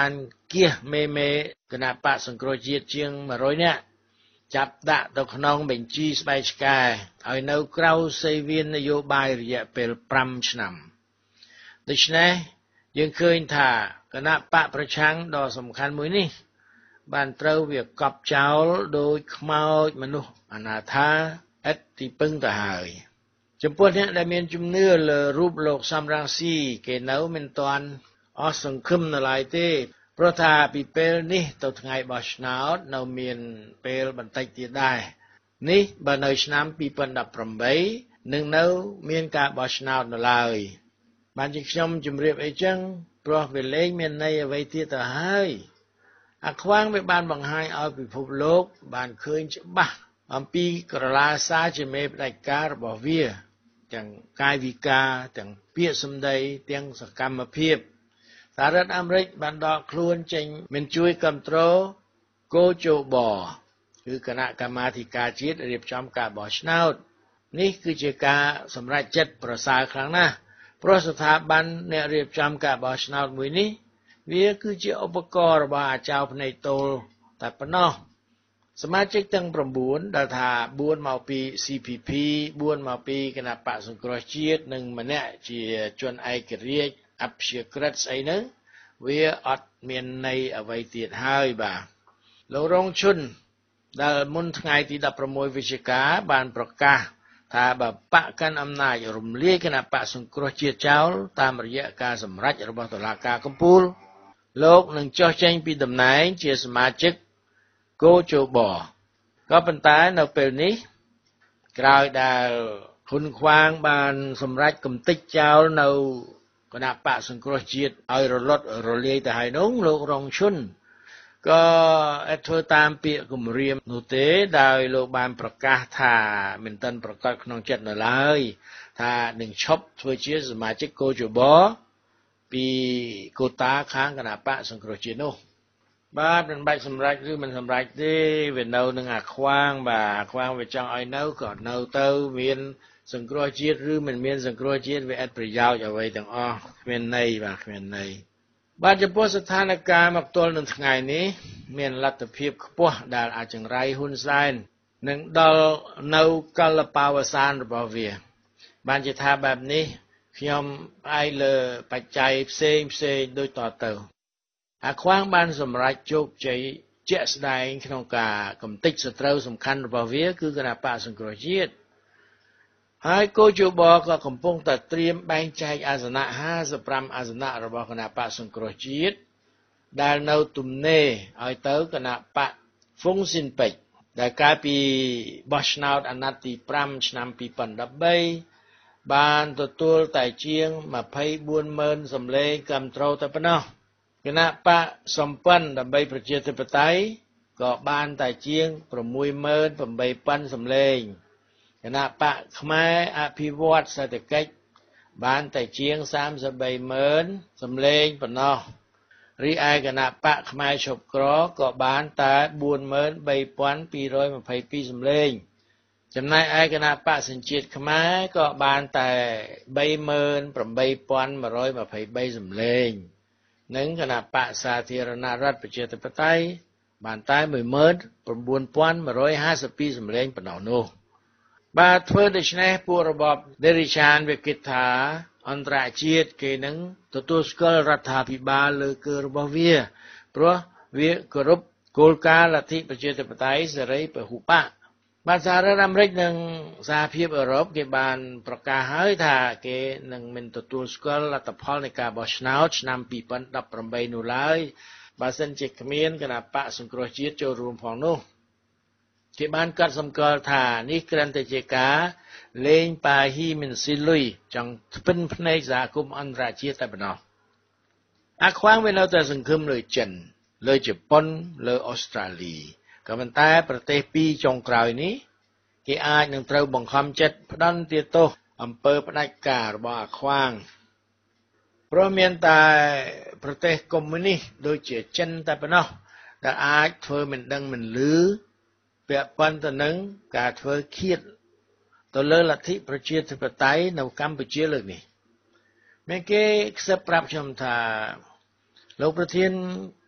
គៀសមេមេគណៈបកសង្គ្រោះជាតិជាងmột trămនាក់ចាប់ដាក់ទៅក្នុងបញ្ជីស្បែកឆ្កែឲ្យនៅក្រៅសេវានយោបាយរយៈពេលfiveឆ្នាំដូច្នេះយើងឃើញថាគណៈបកប្រឆាំងដ៏សំខាន់មួយនេះបានត្រូវវាកប់ចោលដោយខ្មោចមនុស្សអនាថាឥតទីពឹងទៅហើយចំពោះអ្នកដែលមានជំនឿលើរូបលោកសំរងស៊ីគេនៅមិនទាន់អស់សង្ឃឹមនៅឡើយទេព្រោះថាពីពេលនេះទៅថ្ងៃបោះឆ្នោតនៅមានពេលបន្តិចទៀតដែរនេះបើនៅឆ្នាំtwo thousand eighteenនឹងនៅមានការបោះឆ្នោតនៅឡើយបានជាខ្ញុំជម្រាបអីចឹងព្រោះវាលែងមានន័យអ្វីទៀតទៅហើយអាខ្វាងវាបានបង្ហាញឲ្យពិភពលោកបានឃើញច្បាស់អំពីក្រឡាសាជាមេផ្ដាច់ការរបស់វាទាំងកាយវិការទាំងពាក្យសម្ដីទាំងសកម្មភាពសហរដ្ឋអាមេរិកបានដកខ្លួនចេញមិនជួយគ្រប់គ្រងកោជបគឺគណៈកម្មាធិការជាតិរៀបចំការបោះឆ្នោតនេះគឺជាការសម្រេចចិត្តប្រសើរខ្លាំងណាស់ព្រោះស្ថាប័នអ្នករៀបចំការបោះឆ្នោតមួយនេះវាគឺជាឧបករណ៍របស់អាចៅភ្នែកទល់តែប៉ុណ្ណោះសមាជិកទាំងnineដែលថាfourមកពី C P P fourមកពីគណៈបកសង្គ្រោះជាតិនិងម្នាក់ជាជនឯករាជ្យអព្យាក្រឹតស្អីហ្នឹងវាអត់មានន័យអ្វីទៀតហើយបាទលោករងឈុនដែលមុនថ្ងៃទីsixteenវិច្ឆិកាបានប្រកាសថាបើបកកាន់អំណាចរំលាយគណៈបកសង្គ្រោះជាតិចោលតាមរយៈការសម្រេចរបស់តុលាការកំពូលលោកនឹងចុះចេញពីតំណែងជាសមាជិកកោជបក៏ប៉ុន្តែនៅពេលនេះក្រោយដែលហ៊ុនខ្វាងបានសម្រេចកំទេចចោលនៅគណៈបកសង្គ្រោះជាតិឲ្យរលត់រលាយទៅហើយនោះលោករងឈុនក៏អត់ធ្វើតាមពាក្យគម្រាមនោះទេដោយលោកបានប្រកាសថាមិនទាន់ប្រកាសក្នុងចិត្តនៅឡើយថានឹងឈប់ធ្វើជាសមាជិកកោជបពីកូតាខាងគណៈបកសង្គ្រោះជាតិនោះបាទមិនបាច់សម្រេចឬមិនសម្រេចទេវានៅនឹងអាខ្វាងបាទអាខ្វាងវាចង់ឲ្យនៅក៏នៅទៅមានសង្គ្រោះជាតិឬមិនមានសង្គ្រោះជាតិវាអត់ប្រយោជន៍អ្វីទាំងអស់គ្មានន័យបាទគ្មានន័យបាទចំពោះស្ថានភាពមកទល់នឹងថ្ងៃនេះមានលទ្ធភាពខ្ពស់ដែលអាចចង្រៃហ៊ុនសែននឹងដល់នៅកលបវសានរបស់វាបានជាថាបែបនេះខ្ញុំផ្អែកលើបច្ច័យផ្សេងផ្សេងដូចតទៅអាខ្វាងបានសម្រេចជោគជ័យជាក់ស្ដែងក្នុងការកំទេចសត្រូវសំខាន់របស់វាគឺគណៈបកសង្គ្រោះជាតិហើយកោជបក៏កំពុងតែត្រៀមបែងចែកអាសនៈfifty-fiveអាសនៈរបស់គណៈបកសង្គ្រោះជាតិដែលនៅទំនេរឲ្យទៅគណៈបកហ្វុងស៊ីនពេជ្រដែលកាលពីបោះឆ្នោតអាណត្តិទីfiveឆ្នាំtwo thousand thirteenបានទទួលតែជាងtwenty-fourម៉ឺនសម្លេងគាំទ្រតែប៉ុណ្ណោះគណៈបកសម្ព័ន្ធដើម្បីប្រជាធិបតេយ្យក៏បានតែជាងsixម៉ឺនeightពាន់សម្លេងគណៈបកខ្មែរអភិវឌ្ឍសេដ្ឋកិច្ចបានតែជាងthirty-threeម៉ឺនសម្លេងប៉ុណ្ណោះរីឯគណៈបកខ្មែរឈប់ក្រក៏បានតែfourម៉ឺនthreeពាន់two hundred twenty-twoសម្លេងចំណែកឯគណៈបកសញ្ជាតិខ្មែរក៏បានតែthreeម៉ឺនeightពាន់one hundred twenty-threeសម្លេងនិងគណៈបកសាធារណរដ្ឋប្រជាធិបតេយ្យបានតែoneម៉ឺនnineពាន់one hundred fifty-twoសម្លេងប៉ុណ្ណោះនោះបាទធ្វើដូច្នេះពួករបបដេរីឆានវាគិតថាអន្តរជាតិគេនឹងទទួលស្គាល់រដ្ឋាភិបាលលើគឺរបស់វាព្រោះវាគោរពគោលការណ៍លទ្ធិប្រជាធិបតេយ្យសេរីពហុបកបាទសហរដ្ឋអាមេរិកនិងសហភាពអឺរ៉ុបគេបានប្រកាសហើយថាគេនឹងមិនទទួលស្គាល់លទ្ធផលនៃការបោះឆ្នោតឆ្នាំtwo thousand eighteenនោះឡើយបើសិនជាគ្មានគណៈបកសង្គ្រោះជាតិចូលរួមផងនោះគេបានកត់សម្គាល់ថានេះគ្រាន់តែជាការលេងប៉ាហ៊ីមិនស៊ីលុយចង់ស្ពិនភ្នែកសហគមន៍អន្តរជាតិតែប៉ុណ្ណោះអាខ្វាងវានៅតែសង្ឃឹមលើចិនលើជប៉ុនលើអូស្ត្រាលីក៏ប៉ុន្តែប្រទេសពីរចុងក្រោយនេះគេអាចនឹងត្រូវបង្ខំចិត្តផ្ដន់ទាទោសអំពើផ្ដាច់ការរបស់អាខ្វាងព្រោះមានតែប្រទេសកុម្មុយនីសដូចជាចិនតែប៉ុណ្ណោះដែលអាចធ្វើមិនដឹងមិនលឺពាក់ព័ន្ធទៅនឹងការធ្វើឃាតទៅលើលទ្ធិប្រជាធិបតេយ្យនៅកម្ពុជាលើកនេះមានគេខ្សឹបប្រាប់ខ្ញុំថាលោកប្រធាន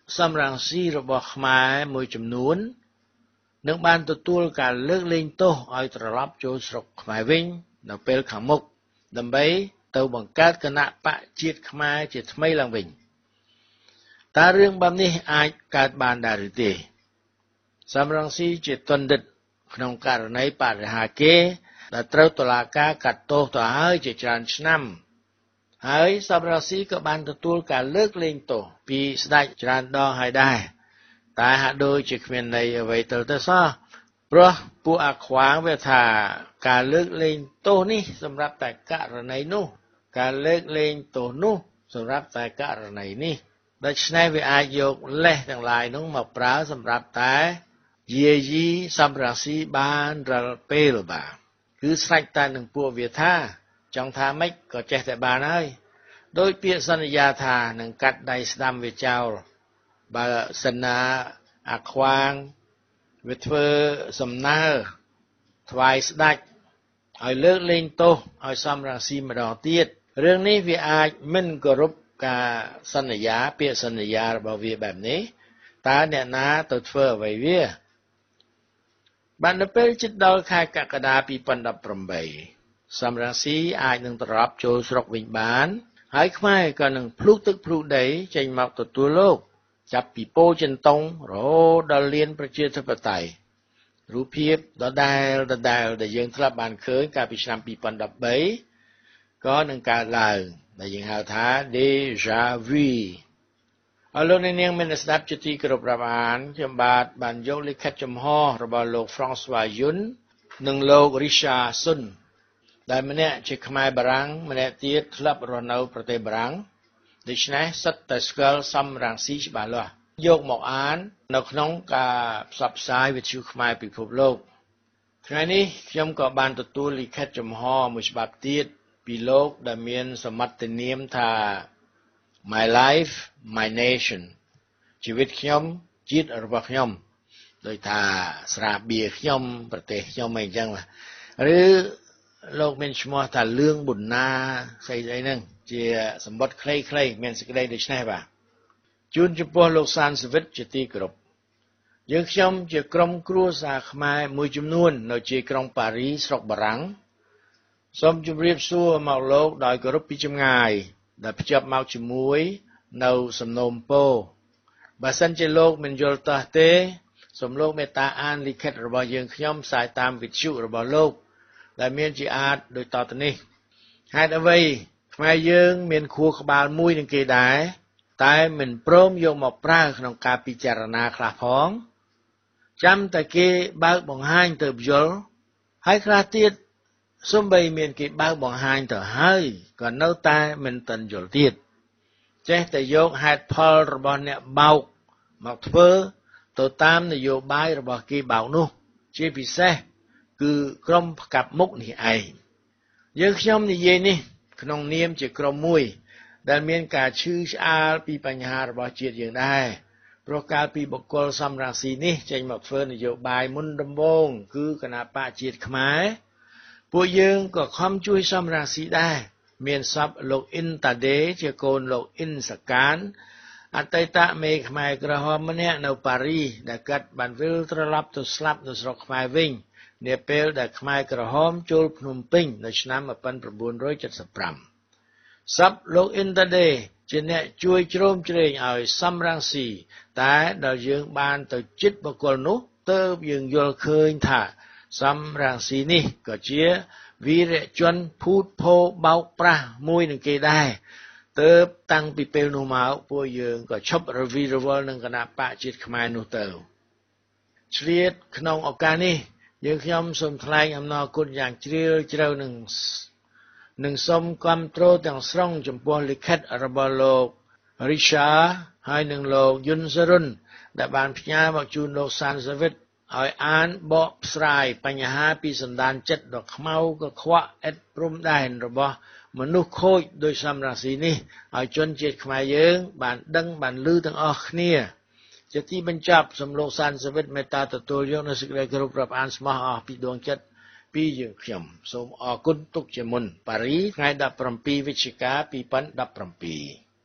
សំរងស៊ីរបស់ខ្មែរមួយចំនួននឹងបានទទួលការលើកលែងទោសឲ្យត្រឡប់ចូលស្រុកខ្មែរវិញនៅពេលខាងមុខដើម្បីទៅបង្កើតគណៈបកជាតិខ្មែរជាថ្មីឡើងវិញតើរឿងបែបនេះអាចកើតបានដែរឬទេសំរងស៊ីជាទណ្ឌិតក្នុងករណីបរិហាគេដែលត្រូវតុលាការកាត់ទោសទៅហើយជាច្រើនឆ្នាំហើយសំរងស៊ីក៏បានទទួលការលើកលែងទោសពីស្ដេចច្រើនដងហើយដែរតែហាក់ដូចជាគ្មានន័យអ្វីទៅទៅសោះព្រោះពួកអាខ្វាងវាថាការលើកលែងទោសនេះសម្រាប់តែករណីនោះការលើកលែងទោសនោះសម្រាប់តែករណីនេះដូច្នេះវាអាចយកលេសទាំងឡាយនោះមកប្រើសម្រាប់តែយាយីសំរងស៊ីបានរាល់ពេលបាទគឺស្រេចតែនឹងពួកវាថាចង់ថាម៉េចក៏ចេះតែបានហើយដោយពាក្យសន្យាថានឹងកាត់ដៃស្ដាំវាចោលបើសិនណាអាខ្វាងវាធ្វើសំណើថ្វាយស្ដេចឲ្យលើកលែងទោសឲ្យសំរងស៊ីម្ដងទៀតរឿងនេះវាអាចមិនគោរពការសន្យាពាក្យសន្យារបស់វាបែបនេះតើអ្នកណាទៅធ្វើអ្វីវាបាននៅពេលជិតដល់ខែកក្កដាពីរពាន់ដប់ប្រាំបីសំរងស៊ីអាចនឹងត្រឡប់ចូលស្រុកវិញបានហើយខ្មែរក៏នឹងភ្លុកទឹកភ្លុកដីចេញមកទទួលលោកចាប់ពីពោធិ៍ចិនតុងរហូតដល់លានប្រជាធិបតេយ្យរូបភាពដដែលដដែលដែលយើងធ្លាប់បានឃើញកាលពីឆ្នាំពីរពាន់ដប់បីក៏នឹងកើតឡើងដែលយើងហៅថា déjà vu អរលោកអ្នកនាងមានស្ដាប់ជាទីគោរពរាប់អានខ្ញុំបាទបានយកលិខិតចំហរបស់លោក François Yun និងលោក Richard Sun ដែលម្នាក់ជាខ្មែរបារាំងម្នាក់ទៀតធ្លាប់រស់នៅប្រទេសបារាំងដូច្នេះសិតតែស្គាល់សំរងស៊ីច្បាស់លាស់យកមកអាននៅក្នុងការផ្សព្វផ្សាយវិទ្យុខ្មែរពិភពលោកថ្ងៃនេះខ្ញុំក៏បានទទួលលិខិតចំហមួយច្បាប់ទៀតពីលោកដែលមានសមត្ថនាមថា My Life My Nation ជីវិតខ្ញុំជាតិរបស់ខ្ញុំដោយថាស្រាបៀរខ្ញុំប្រទេសខ្ញុំអីចឹងឬលោកមានឈ្មោះថាលឿងប៊ុនណាស្អីស្អីហ្នឹងជាសម្បត្តិខ្លីៗមានសេចក្តីដូចនេះបាទជូនចំពោះលោកសានសវិតជាទីគោរពយើងខ្ញុំជាក្រុមគ្រួសារខ្មែរមួយចំនួននៅជាក្រុងប៉ារីស្រុកបារាំងសូមជម្រាបសួរមកលោកដោយគោរពពីចម្ងាយដែលភ្ជាប់មកជាមួយនៅសំណូមពរបើសិនជាលោកមិនយល់តោះទេសូមលោកមេត្តាអានលិខិតរបស់យើងខ្ញុំផ្សាយតាមវិទ្យុរបស់លោកដែលមានជាអាចដូចតទៅនេះហេតុអ្វីខ្មែរយើងមានខួរក្បាលមួយនឹងគេដែរតែមិនព្រមយកមកប្រើក្នុងការពិចារណាខ្លះផងចាំតែគេបើកបង្ហាញទៅយល់ហើយខ្លះទៀតសូម្បីមានគេបើកបង្ហាញទៅហើយក៏នៅតែមិនទាន់យល់ទៀតចេះតែយកហេតុផលរបស់អ្នកបោកមកធ្វើទៅតាមនយោបាយរបស់គេបោកនោះជាពិសេសគឺក្រុមផ្កាប់មុខនេះឯងយើងខ្ញុំនិយាយនេះក្នុងនាមជាក្រុមមួយដែលមានការឈឺឆ្អាលពីបញ្ហារបស់ជាតិយើងដែរព្រោះកាលពីបុគ្គលសំរងស៊ីនេះចេញមកធ្វើនយោបាយមុនដំបូងគឺគណៈបកជាតិខ្មែរពួកយើងក៏ខំជួយសំរងស៊ីដែរមានសពលោកអ៊ិនតាដេជាកូនលោកអ៊ិនសកានអតីតមេខ្មែរក្រហមម្នាក់នៅប៉ារីដែលកាត់បានវិលត្រឡប់ទៅស្លាប់នៅស្រុកខ្មែរវិញនាពេលដែលខ្មែរក្រហមចូលភ្នំពេញនៅឆ្នាំmột nghìn chín trăm bảy mươi lămសពលោកអ៊ិនតាដេជាអ្នកជួយជ្រោមជ្រែងឲ្យសំរងស៊ីតែដល់យើងបានទៅជិតបុគ្គលនោះទើបយើងយល់ឃើញថាសំរងស៊ីនេះក៏ជាវីរជនភូតភោបោកប្រាស់មួយនឹងគេដែរទើបតាំងពីពេលនោះមកពួកយើងក៏ឈប់រវីរវល់នឹងគណៈបកជាតិខ្មែរនោះទៅឆ្លៀតក្នុងឱកាសនេះយើងខ្ញុំសូមថ្លែងអំណរគុណយ៉ាងជ្រាលជ្រៅនឹងនឹងសូមគាំទ្រទាំងស្រុងចំពោះលិខិតរបស់លោក Richard ហើយនិងលោក Yun Sarun ដែលបានផ្ញើមកជូនលោកសានសាវិតឲ្យអានបកស្រាយបញ្ហាពីសន្តានចិត្តដ៏ខ្មៅកខ្វក់ឥតព្រំដែនរបស់មនុស្សខូចដោយសំរងស៊ីនេះឲ្យជនជាតិខ្មែរយើងបានដឹងបានឮទាំងអស់គ្នាជាទីបញ្ចប់សូមលោកសានសាវិតមេត្តាទទួលយកនូវសេចក្តីគោរពរាប់អានស្មោះអស់ពីដួងចិត្តពីយើងខ្ញុំសូមអរគុណទុកជាមុនប៉ារីថ្ងៃដប់ប្រាំពីរវិច្ឆិកាពីរពាន់ដប់ប្រាំពីរ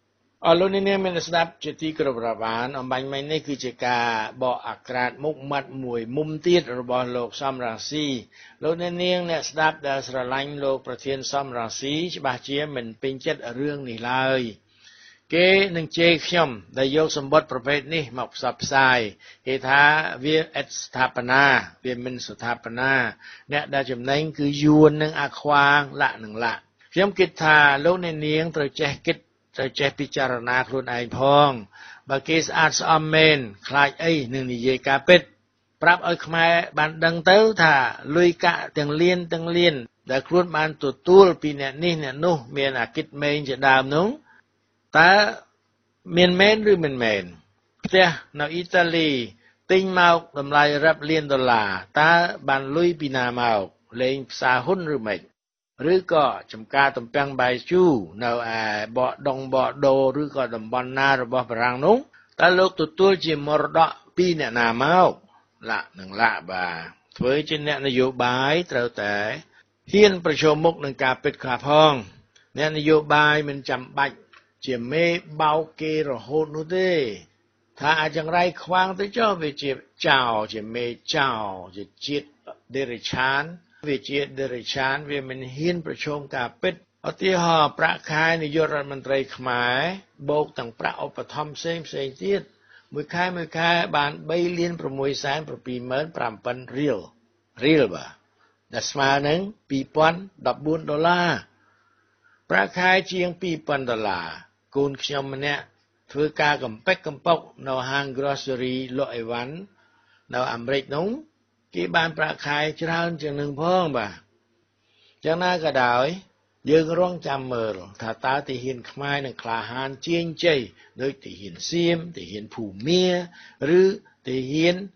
អរលោកអ្នកនាងមានស្ដាប់ជាទីគោរពរាប់អានអំបញ្ញមិញនេះគឺជាការបកអាក្រាតមុខមាត់មួយមុំទៀតរបស់លោកសំរងស៊ីលោកអ្នកនាងអ្នកស្ដាប់ដែលស្រឡាញ់លោកប្រធានសំរងស៊ីច្បាស់ជាមិនពេញចិត្តរឿងនេះឡើយគេនឹងជេរខ្ញុំដែលយកសម្បត្តិប្រភេទនេះមកផ្សព្វផ្សាយគេថាវាអិតស្ថាបនាវាមិនស្ថាបនាអ្នកដែលចំណេញគឺយួននិងអាខ្វាងលាក់នឹងលាក់ខ្ញុំគិតថាលោកអ្នកនាងត្រូវចេះគិតត្រូវចេះពិចារណាខ្លួនឯងផងបើគេស្អាតស្អំមែនខ្លាចអីនឹងនិយាយការពិតប្រាប់ឲ្យខ្មែរបានដឹងទៅថាលុយកាក់ទាំងលានទាំងលានដែលខ្លួនបានទទួលពីអ្នកនេះអ្នកនោះមានអាគិតមែងជាដើមនោះតើមានមែនឬមិនមែនផ្ទះនៅអ៊ីតាលីទិញមកតម្លៃរាប់លានដុល្លារតើបានលុយពីណាមកលេងផ្សារហ៊ុនឬមិនឬក៏ចំការតំពាំងបាយជូរនៅឯបកដងបកដូឬក៏តំបន់ណារបស់បារាំងនោះតើលោកទទួលជាមរតកពីអ្នកណាមកលាក់នឹងលាក់បាទធ្វើជាអ្នកនយោបាយត្រូវតែហ៊ានប្រឈមមុខនឹងការពិតខ្លះផងអ្នកនយោបាយមិនចាំបាច់ជាមេបោកគេរហូតនោះទេថាអាចង្រៃខ្វាងទៅចុះវាជាចៅជាមេចៅជាជាតិដេរិឆានវាជាដេរិឆានវាមិនហ៊ានប្រឈមការពិតឧទាហរណ៍ប្រាក់ខែនាយករដ្ឋមន្ត្រីខ្មែរបូកទាំងប្រាក់ឧបត្ថម្ភផ្សេងផ្សេងទៀតមួយខែមួយខែបានបីលានប្រាំមួយសែនប្រាំពីរម៉ឺនប្រាំប៉ុនរៀលរៀលបាទដែលស្មើនឹងពីរពាន់ដប់បួនដុល្លារប្រាក់ខែជាងពីរពាន់ដុល្លារកូនខ្ញុំម្នាក់ធ្វើការកំពេចកំប៉ុកនៅហាង grocery លក់អីវ៉ាន់នៅអាមេរិកនោះគេបានប្រាក់ខែច្រើនជាងនឹងផងបាទយ៉ាងណាក៏ដោយយើងរងចាំមើលថាតើទាហានខ្មែរនឹងក្លាហានជាងជ័យដូចទាហានសៀមទាហានភូមាឬទាហាន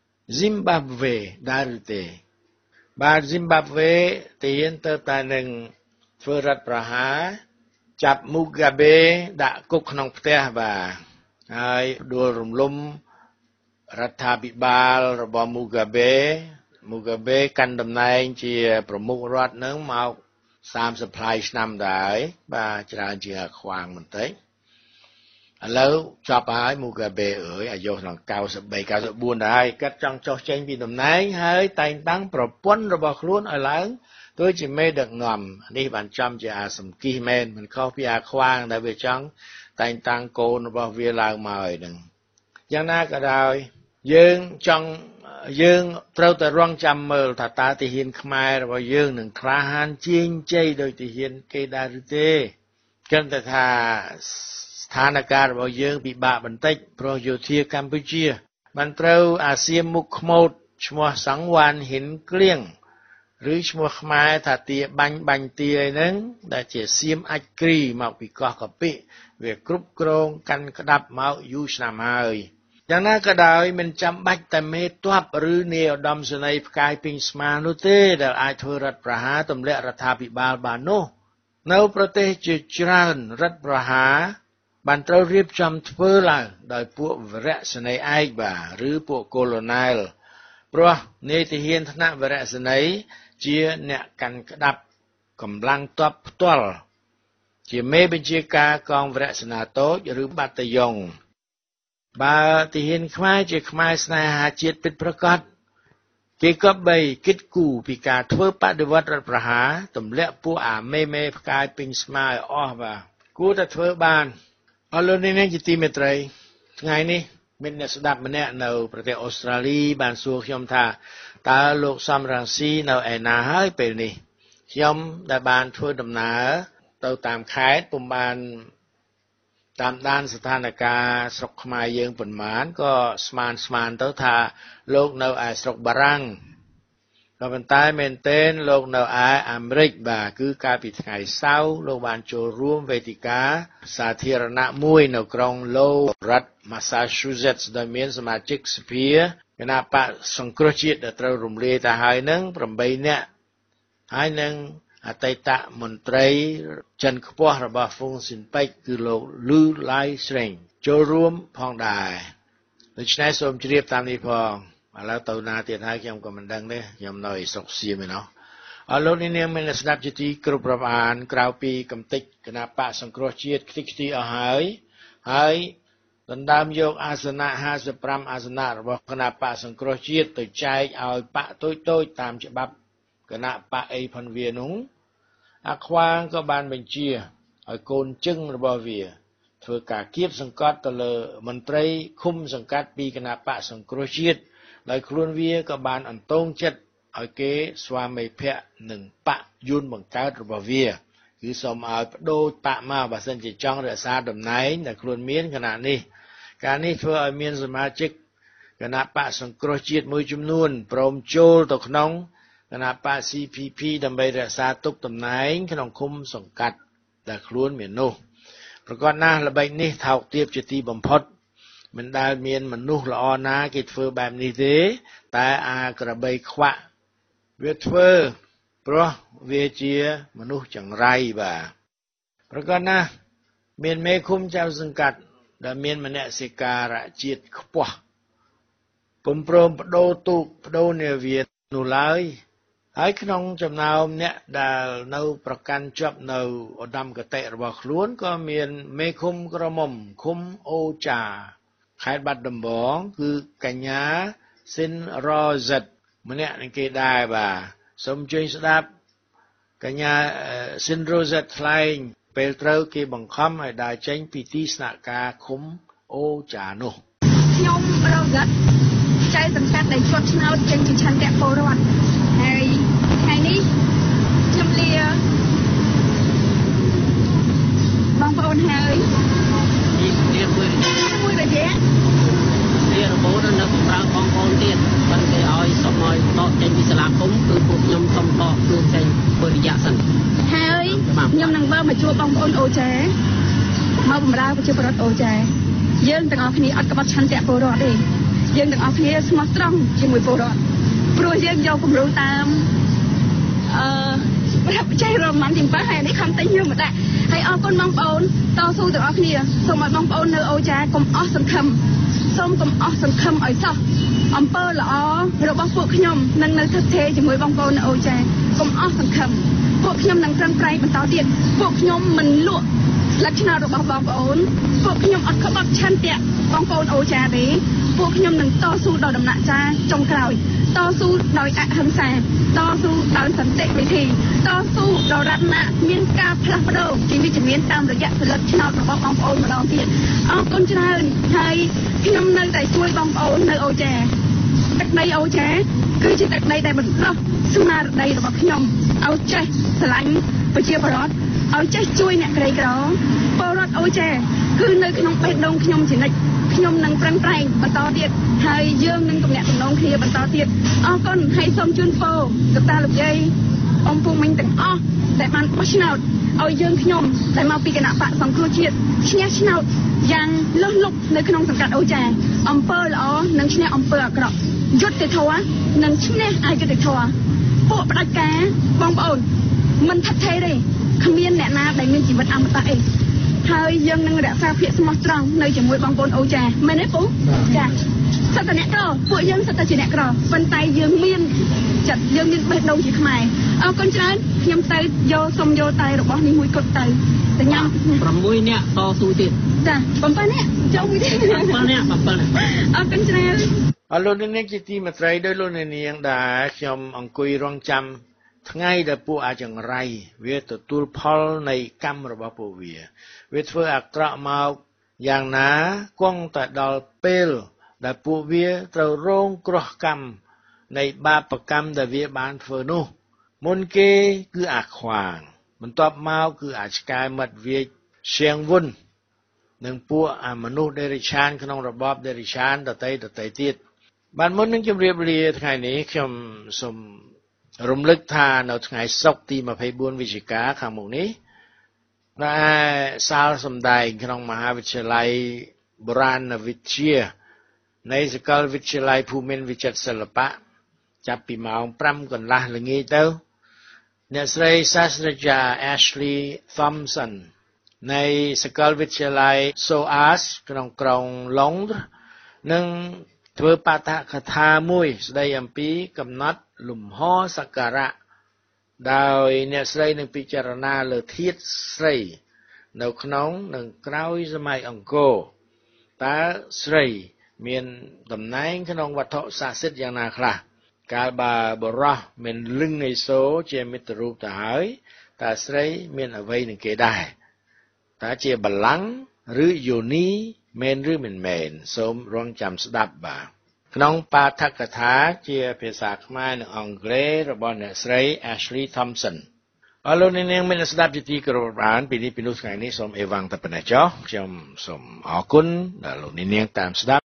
Zimbabwe ដែរឬទេបាទ Zimbabwe ទាហានទៅតែនឹងធ្វើរដ្ឋប្រហារចាប់ Mugabe ដាក់គុកក្នុងផ្ទះបាទហើយដួលរំលំរដ្ឋាភិបាលរបស់ Mugabe Mugabe កាន់តំណែងជាប្រមុខរដ្ឋនឹងមកសាមសិបផ្លាយឆ្នាំដែរបាទច្រើនជាងខ្វាងបន្តិចឥឡូវចប់ហើយ Mugabe អើយអាយុដល់កៅសិបបី កៅសិបបួនដែរគាត់ចង់ចុះចេញពីតំណែងហើយតែងតាំងប្រពន្ធរបស់ខ្លួនឲ្យឡើងទៅជាមេដឹកនាំនេះបានចំជាអាសំគីមែនមិនខុសពីអាខ្វាងដែលវាចង់តែងតាំងកូនរបស់វាឡើងមកឲ្យនឹងយ៉ាងណាក៏ដោយយើងចង់យើងត្រូវតែរងចាំមើលថាតើទាហានខ្មែររបស់យើងនឹងក្លាហានជាងជ័យដោយទាហានគេដែរឬទេគិតតែថាស្ថានភាពរបស់យើងពិបាកបន្តិចព្រោះយោធាកម្ពុជាបានត្រូវអាសៀមមុខខ្មោចឈ្មោះសង្វានហ៊ិនក្លៀងឬឈ្មោះខ្មែរថាទាបាញ់បាញ់ទាអីហ្នឹងដែលជាសៀមអាចគ្រីមកពីកោះកាពិវាគ្រប់គ្រងកាន់ក្តាប់មកយូរឆ្នាំហើយយ៉ាងណាក៏ដោយមិនចាំបាច់តែមេទ័ពឬនាយឧត្តមសេនីយ៍ផ្កាយពេញស្មានោះទេដែលអាចធ្វើរដ្ឋប្រហារទម្លាក់រដ្ឋាភិបាលបាននោះនៅប្រទេសជាច្រើនរដ្ឋប្រហារបានត្រូវរៀបចំធ្វើឡើងដោយពួកវរសេនីយ៍ឯកបាទឬពួកកូឡូណែលព្រោះនាយទាហានថ្នាក់វរសេនីយ៍ជាអ្នកកាន់ក្តាប់កម្លាំងទ័ពផ្ទាល់ជាមេបញ្ជាការកងវរសេនាតូចឬបាតាយ៉ុងបើទាហានខ្មែរជាខ្មែរស្នេហាជាតិពិតប្រាកដគេក៏បីគិតគូរពីការធ្វើបដិវត្តរដ្ឋប្រហារទម្លាក់ពួកអាមេមេផ្កាយពេញស្មាឲ្យអស់បាទគួរតែធ្វើបានអរលោកនាងជាទីមេត្រីថ្ងៃនេះមានអ្នកស្ដាប់ម្នាក់នៅប្រទេសអូស្ត្រាលីបានសួរខ្ញុំថាតើលោកសំរងស៊ីនៅឯណាហើយពេលនេះខ្ញុំដែលបានធ្វើដំណើរទៅតាមខេត្តពុំបានតាមដានស្ថានភាពស្រុកខ្មែរយើងប៉ុន្មានក៏ស្មានស្មានទៅថាលោកនៅឯស្រុកបារាំងក៏ប៉ុន្តែមែនទែនលោកនៅឯអាមេរិកបាទគឺកាលពីថ្ងៃសៅរ៍លោកបានចូលរួមវេទិកាសាធារណៈមួយនៅក្រុង Lowell រដ្ឋ Massachusetts ដែលមានសមាជិកសភាគណៈបកសង្គ្រោះជាតិដែលត្រូវរំលាយទៅហើយនឹងប្រាំបីនាក់ហើយនឹងអតីតមន្ត្រីចិនខ្ពស់របស់ហ្វុងស៊ិនប៉ិចគឺលោកលឺឡៃស្រេងចូលរួមផងដែរដូច្នេះសូមជ្រាបតាមនេះផងឥឡូវទៅណាទៀតហើយខ្ញុំក៏មិនដឹងទេខ្ញុំនៅស្រុកសៀមឯណោះអរលោកនាងមានស្ដាប់ជាទីគ្រប់រាប់អានក្រៅពីកំតិចគណៈបកសង្គ្រោះជាតិខ្ទេចខ្ទីអស់ហើយហើយដណ្ដើមយកអាសនៈห้าสิบห้าអាសនៈរបស់គណៈបកសង្គ្រោះជាតិទៅចែកឲ្យបកតូចតូចតាមច្បាប់គណៈបកអីផនវានោះអាខ្វាងក៏បានបញ្ជាឲ្យកូនជឹងរបស់វាធ្វើការគៀបសង្កត់ទៅលើមន្ត្រីឃុំសង្កាត់ពីគណៈបកសង្គ្រោះជាតិដោយខ្លួនវាក៏បានអន្តោងចិត្តឲ្យគេស្វាមីភក្តិនឹងបកយួនបង្កើតរបស់វាគឺសូមឲ្យបដូរបកមកបើសិនជាចង់រក្សាតំណែងដែលខ្លួនមានគណៈនេះការនេះធ្វើឲ្យមានសមាជិកគណៈបកសង្គ្រោះជាតិមួយចំនួនព្រមចូលទៅក្នុងគណៈបក ซี พี พี ដើម្បីរក្សាទុកតំណែងក្នុងឃុំសង្កាត់ដែលខ្លួនមាននោះប្រកបណាស់ល្បិចនេះថោកទាបជាទីបំផុតមិនដែលមានមនុស្សល្អណាគេធ្វើបែបនេះទេតែអាក្របីខ្វាក់វាធ្វើព្រោះវាជាមនុស្សចង្រៃបាទប្រកបណាស់មានមេឃុំចៅសង្កាត់ដែលមានមនសិការៈជាតិខ្ពស់ពុំព្រមបដូរទូកបដូរនាវានោះឡើយហើយក្នុងចំណោមអ្នកដែលនៅប្រកាន់ជាប់នៅឧត្តមគតិរបស់ខ្លួនក៏មានមេឃុំក្រមុំឃុំអូចាខេត្តបាត់ដំបងគឺកញ្ញាស៊ីនរ៉សិតម្នាក់នឹងគេដែរបាទសូមជួយស្ដាប់កញ្ញាស៊ីនរ៉សិតថ្លែងពេលត្រូវគេបង្ខំឲ្យដើរចេញពីទីស្នាក់ការឃុំអូចានោះខ្ញុំរ៉សិតចៅសង្កាត់ដែលជាប់ឆ្នោតចេញពីឆន្ទៈពលរដ្ឋហើយថ្ងៃនេះខ្ញុំលាបងប្អូនហើយនេះមួយមួយរយៈវារបូរនៅប្រើបងប្អូនទៀតប៉ុន្តែឲ្យសុំឲ្យតតចេញពីសាលាឃុំគឺពួកខ្ញុំសុំតតគឺចេញមួយរយៈសិនហើយខ្ញុំនឹងបើមកជួបបងប្អូនអូចាមកបម្រើប្រជាពលរដ្ឋអូចាយើងទាំងអស់គ្នាអត់ក្បត់ឆន្ទៈពលរដ្ឋទេយើងទាំងអស់គ្នាស្មោះត្រង់ជាមួយពលរដ្ឋព្រោះយើងយកគំរូតាមអឺប្រាប់ចេះរម័នទីប៉ះហើយនេះខំតែខ្ញុំមកដាក់ហើយអរគុណបងប្អូនតស៊ូទាំងអស់គ្នាសូមឲ្យបងប្អូននៅអូចាកុំអស់សង្ឃឹមសូមកុំអស់សង្ឃឹមឲ្យសោះអំពើល្អរបស់ពួកខ្ញុំនឹងនៅស្ថិតស្ថេរជាមួយបងប្អូននៅអូចាកុំអស់សង្ឃឹមពួកខ្ញុំនឹងប្រឹងប្រែងបន្តទៀតពួកខ្ញុំមិនលក់លក្ខណៈរបស់បងប្អូនពួកខ្ញុំអត់ក្បត់ឆន្ទៈបងប្អូនអូចាទេពួកខ្ញុំនឹងតស៊ូដល់ដំណាក់ចាចុងក្រោយតស៊ូដោយអហិង្សាតស៊ូដោយសន្តិវិធីតស៊ូដល់រដ្ឋណាមានការផ្លាស់ប្ដូរជីវវិជ្ជមានតាមរយៈសិលឹកឆ្នោតរបស់បងប្អូនម្ដងទៀតអរគុណច្រើនហើយខ្ញុំនៅតែជួយបងប្អូននៅអូចាទឹកដីអូចាគឺជាទឹកដីដែលបណ្ដុះស្មារតីរបស់ខ្ញុំឲ្យចេះស្រឡាញ់ប្រជាពលរដ្ឋឲ្យចេះជួយអ្នកក្រីក្រពលរដ្ឋអូចាគឺនៅក្នុងបេះដូងខ្ញុំជានិច្ចខ្ញុំនឹងប្រឹងប្រែងបន្តទៀតហើយយើងនឹងទំនាក់ទំនងគ្នាបន្តទៀតអរគុណហើយសូមជូនពរកតាលោកយាយអំពូមិញទាំងអស់ដែលបានបោះឆ្នោតឲ្យយើងខ្ញុំដែលមកពីគណៈបកសង្គ្រោះជាតិឈ្នះឆ្នោតយ៉ាងលុះលុបនៅក្នុងសង្កាត់អូចាអំពើល្អនឹងឈ្នះអំពើអាក្រក់យុត្តិធម៌នឹងឈ្នះអយុត្តិធម៌ពួកផ្ដាច់ការបងប្អូនមិនថិតថេរទេគ្មានអ្នកណាដែលមានជីវិតអមតៈទេហើយយើងនឹងរក្សាភាពស្មោះត្រង់នៅជាមួយបងប្អូនអូចាមែនទេពូចាសិតតែអ្នកក្រពួកយើងសិតតែជាអ្នកក្រប៉ុន្តែយើងមានចិត្តយើងមានបេះដូងជាខ្មែរអរគុណច្រើនខ្ញុំទៅយកសុំយកតែរបស់នេះមួយគត់ទៅតែញ៉ាំប្រាំមួយនាក់តស៊ូទៀតចាbảyនាក់ចូលមួយទៀត bảyនាក់bảyនាក់អរគុណច្រើនអរលោកនាងជាទីមេត្រីដោយលោកនាងដែលខ្ញុំអង្គុយរងចាំថ្ងៃដែលពួកអាចង្រៃវាទទួលផលនៃកម្មរបស់ពួកវាវាធ្វើអាក្រក់មកយ៉ាងណាគង់តែដល់ពេលដែលពួកវាត្រូវរងគ្រោះកម្មនៃបាបកម្មដែលវាបានធ្វើនោះមុនគេគឺអាខ្វាងបន្ទាប់មកគឺអាឆ្កែមិត្តវាឈៀងវុននិងពួកអាមនុស្សដេរិឆានក្នុងរបបដេរិឆានដតីដតីទៀតបានមុននឹងជម្រាបលាថ្ងៃនេះខ្ញុំសូមរំលឹកថានៅថ្ងៃសុក្រទីម្ភៃបួនវិច្ឆិកាខាងមុខនេះនៅសាលសម្ដែងក្នុងមហាវិទ្យាល័យបុរាណវិទ្យានៃសាកលវិទ្យាល័យភូមិន្ទវិចិត្រសិល្បៈចាប់ពីម៉ោងប្រាំកន្លះល្ងាចទៅអ្នកស្រីសាស្ត្រាចារ្យ Ashley Thompson នៃសាកលវិទ្យាល័យ S O A S ក្នុងក្រុង Londres នឹងធ្វើបទកថាមួយស្ដីអំពីកំណត់លំហសក្ការៈដោយអ្នកស្រីនឹងពិចារណាលើធាតុស្រីនៅក្នុងនិងក្រោយសម័យអង្គរតើស្រីមានតំណែងក្នុងវត្ថុស័ក្តិសិទ្ធិយ៉ាងណាខ្លះកាលបើបរោះមានលឹងនៃសូជាមិត្តរូបទៅហើយតើស្រីមានអ្វីនឹងគេដែរតើជាបល្ល័ង្កឬយោនីមែនឬមិនមែនសូមរងចាំស្ដាប់បាទក្នុងបាថកថាជាភាសាខ្មែរនិងអង់គ្លេសរបស់អ្នកស្រី Ashley Thompson អរលោកអ្នកនាងមានស្ដាប់ជាទីគោរពបានពីនេះពីនោះថ្ងៃនេះសូមអេវ៉ាំងតែប៉ុណ្ណេះចុះខ្ញុំសូមអរគុណដល់លោកអ្នកនាងតាមស្ដាប់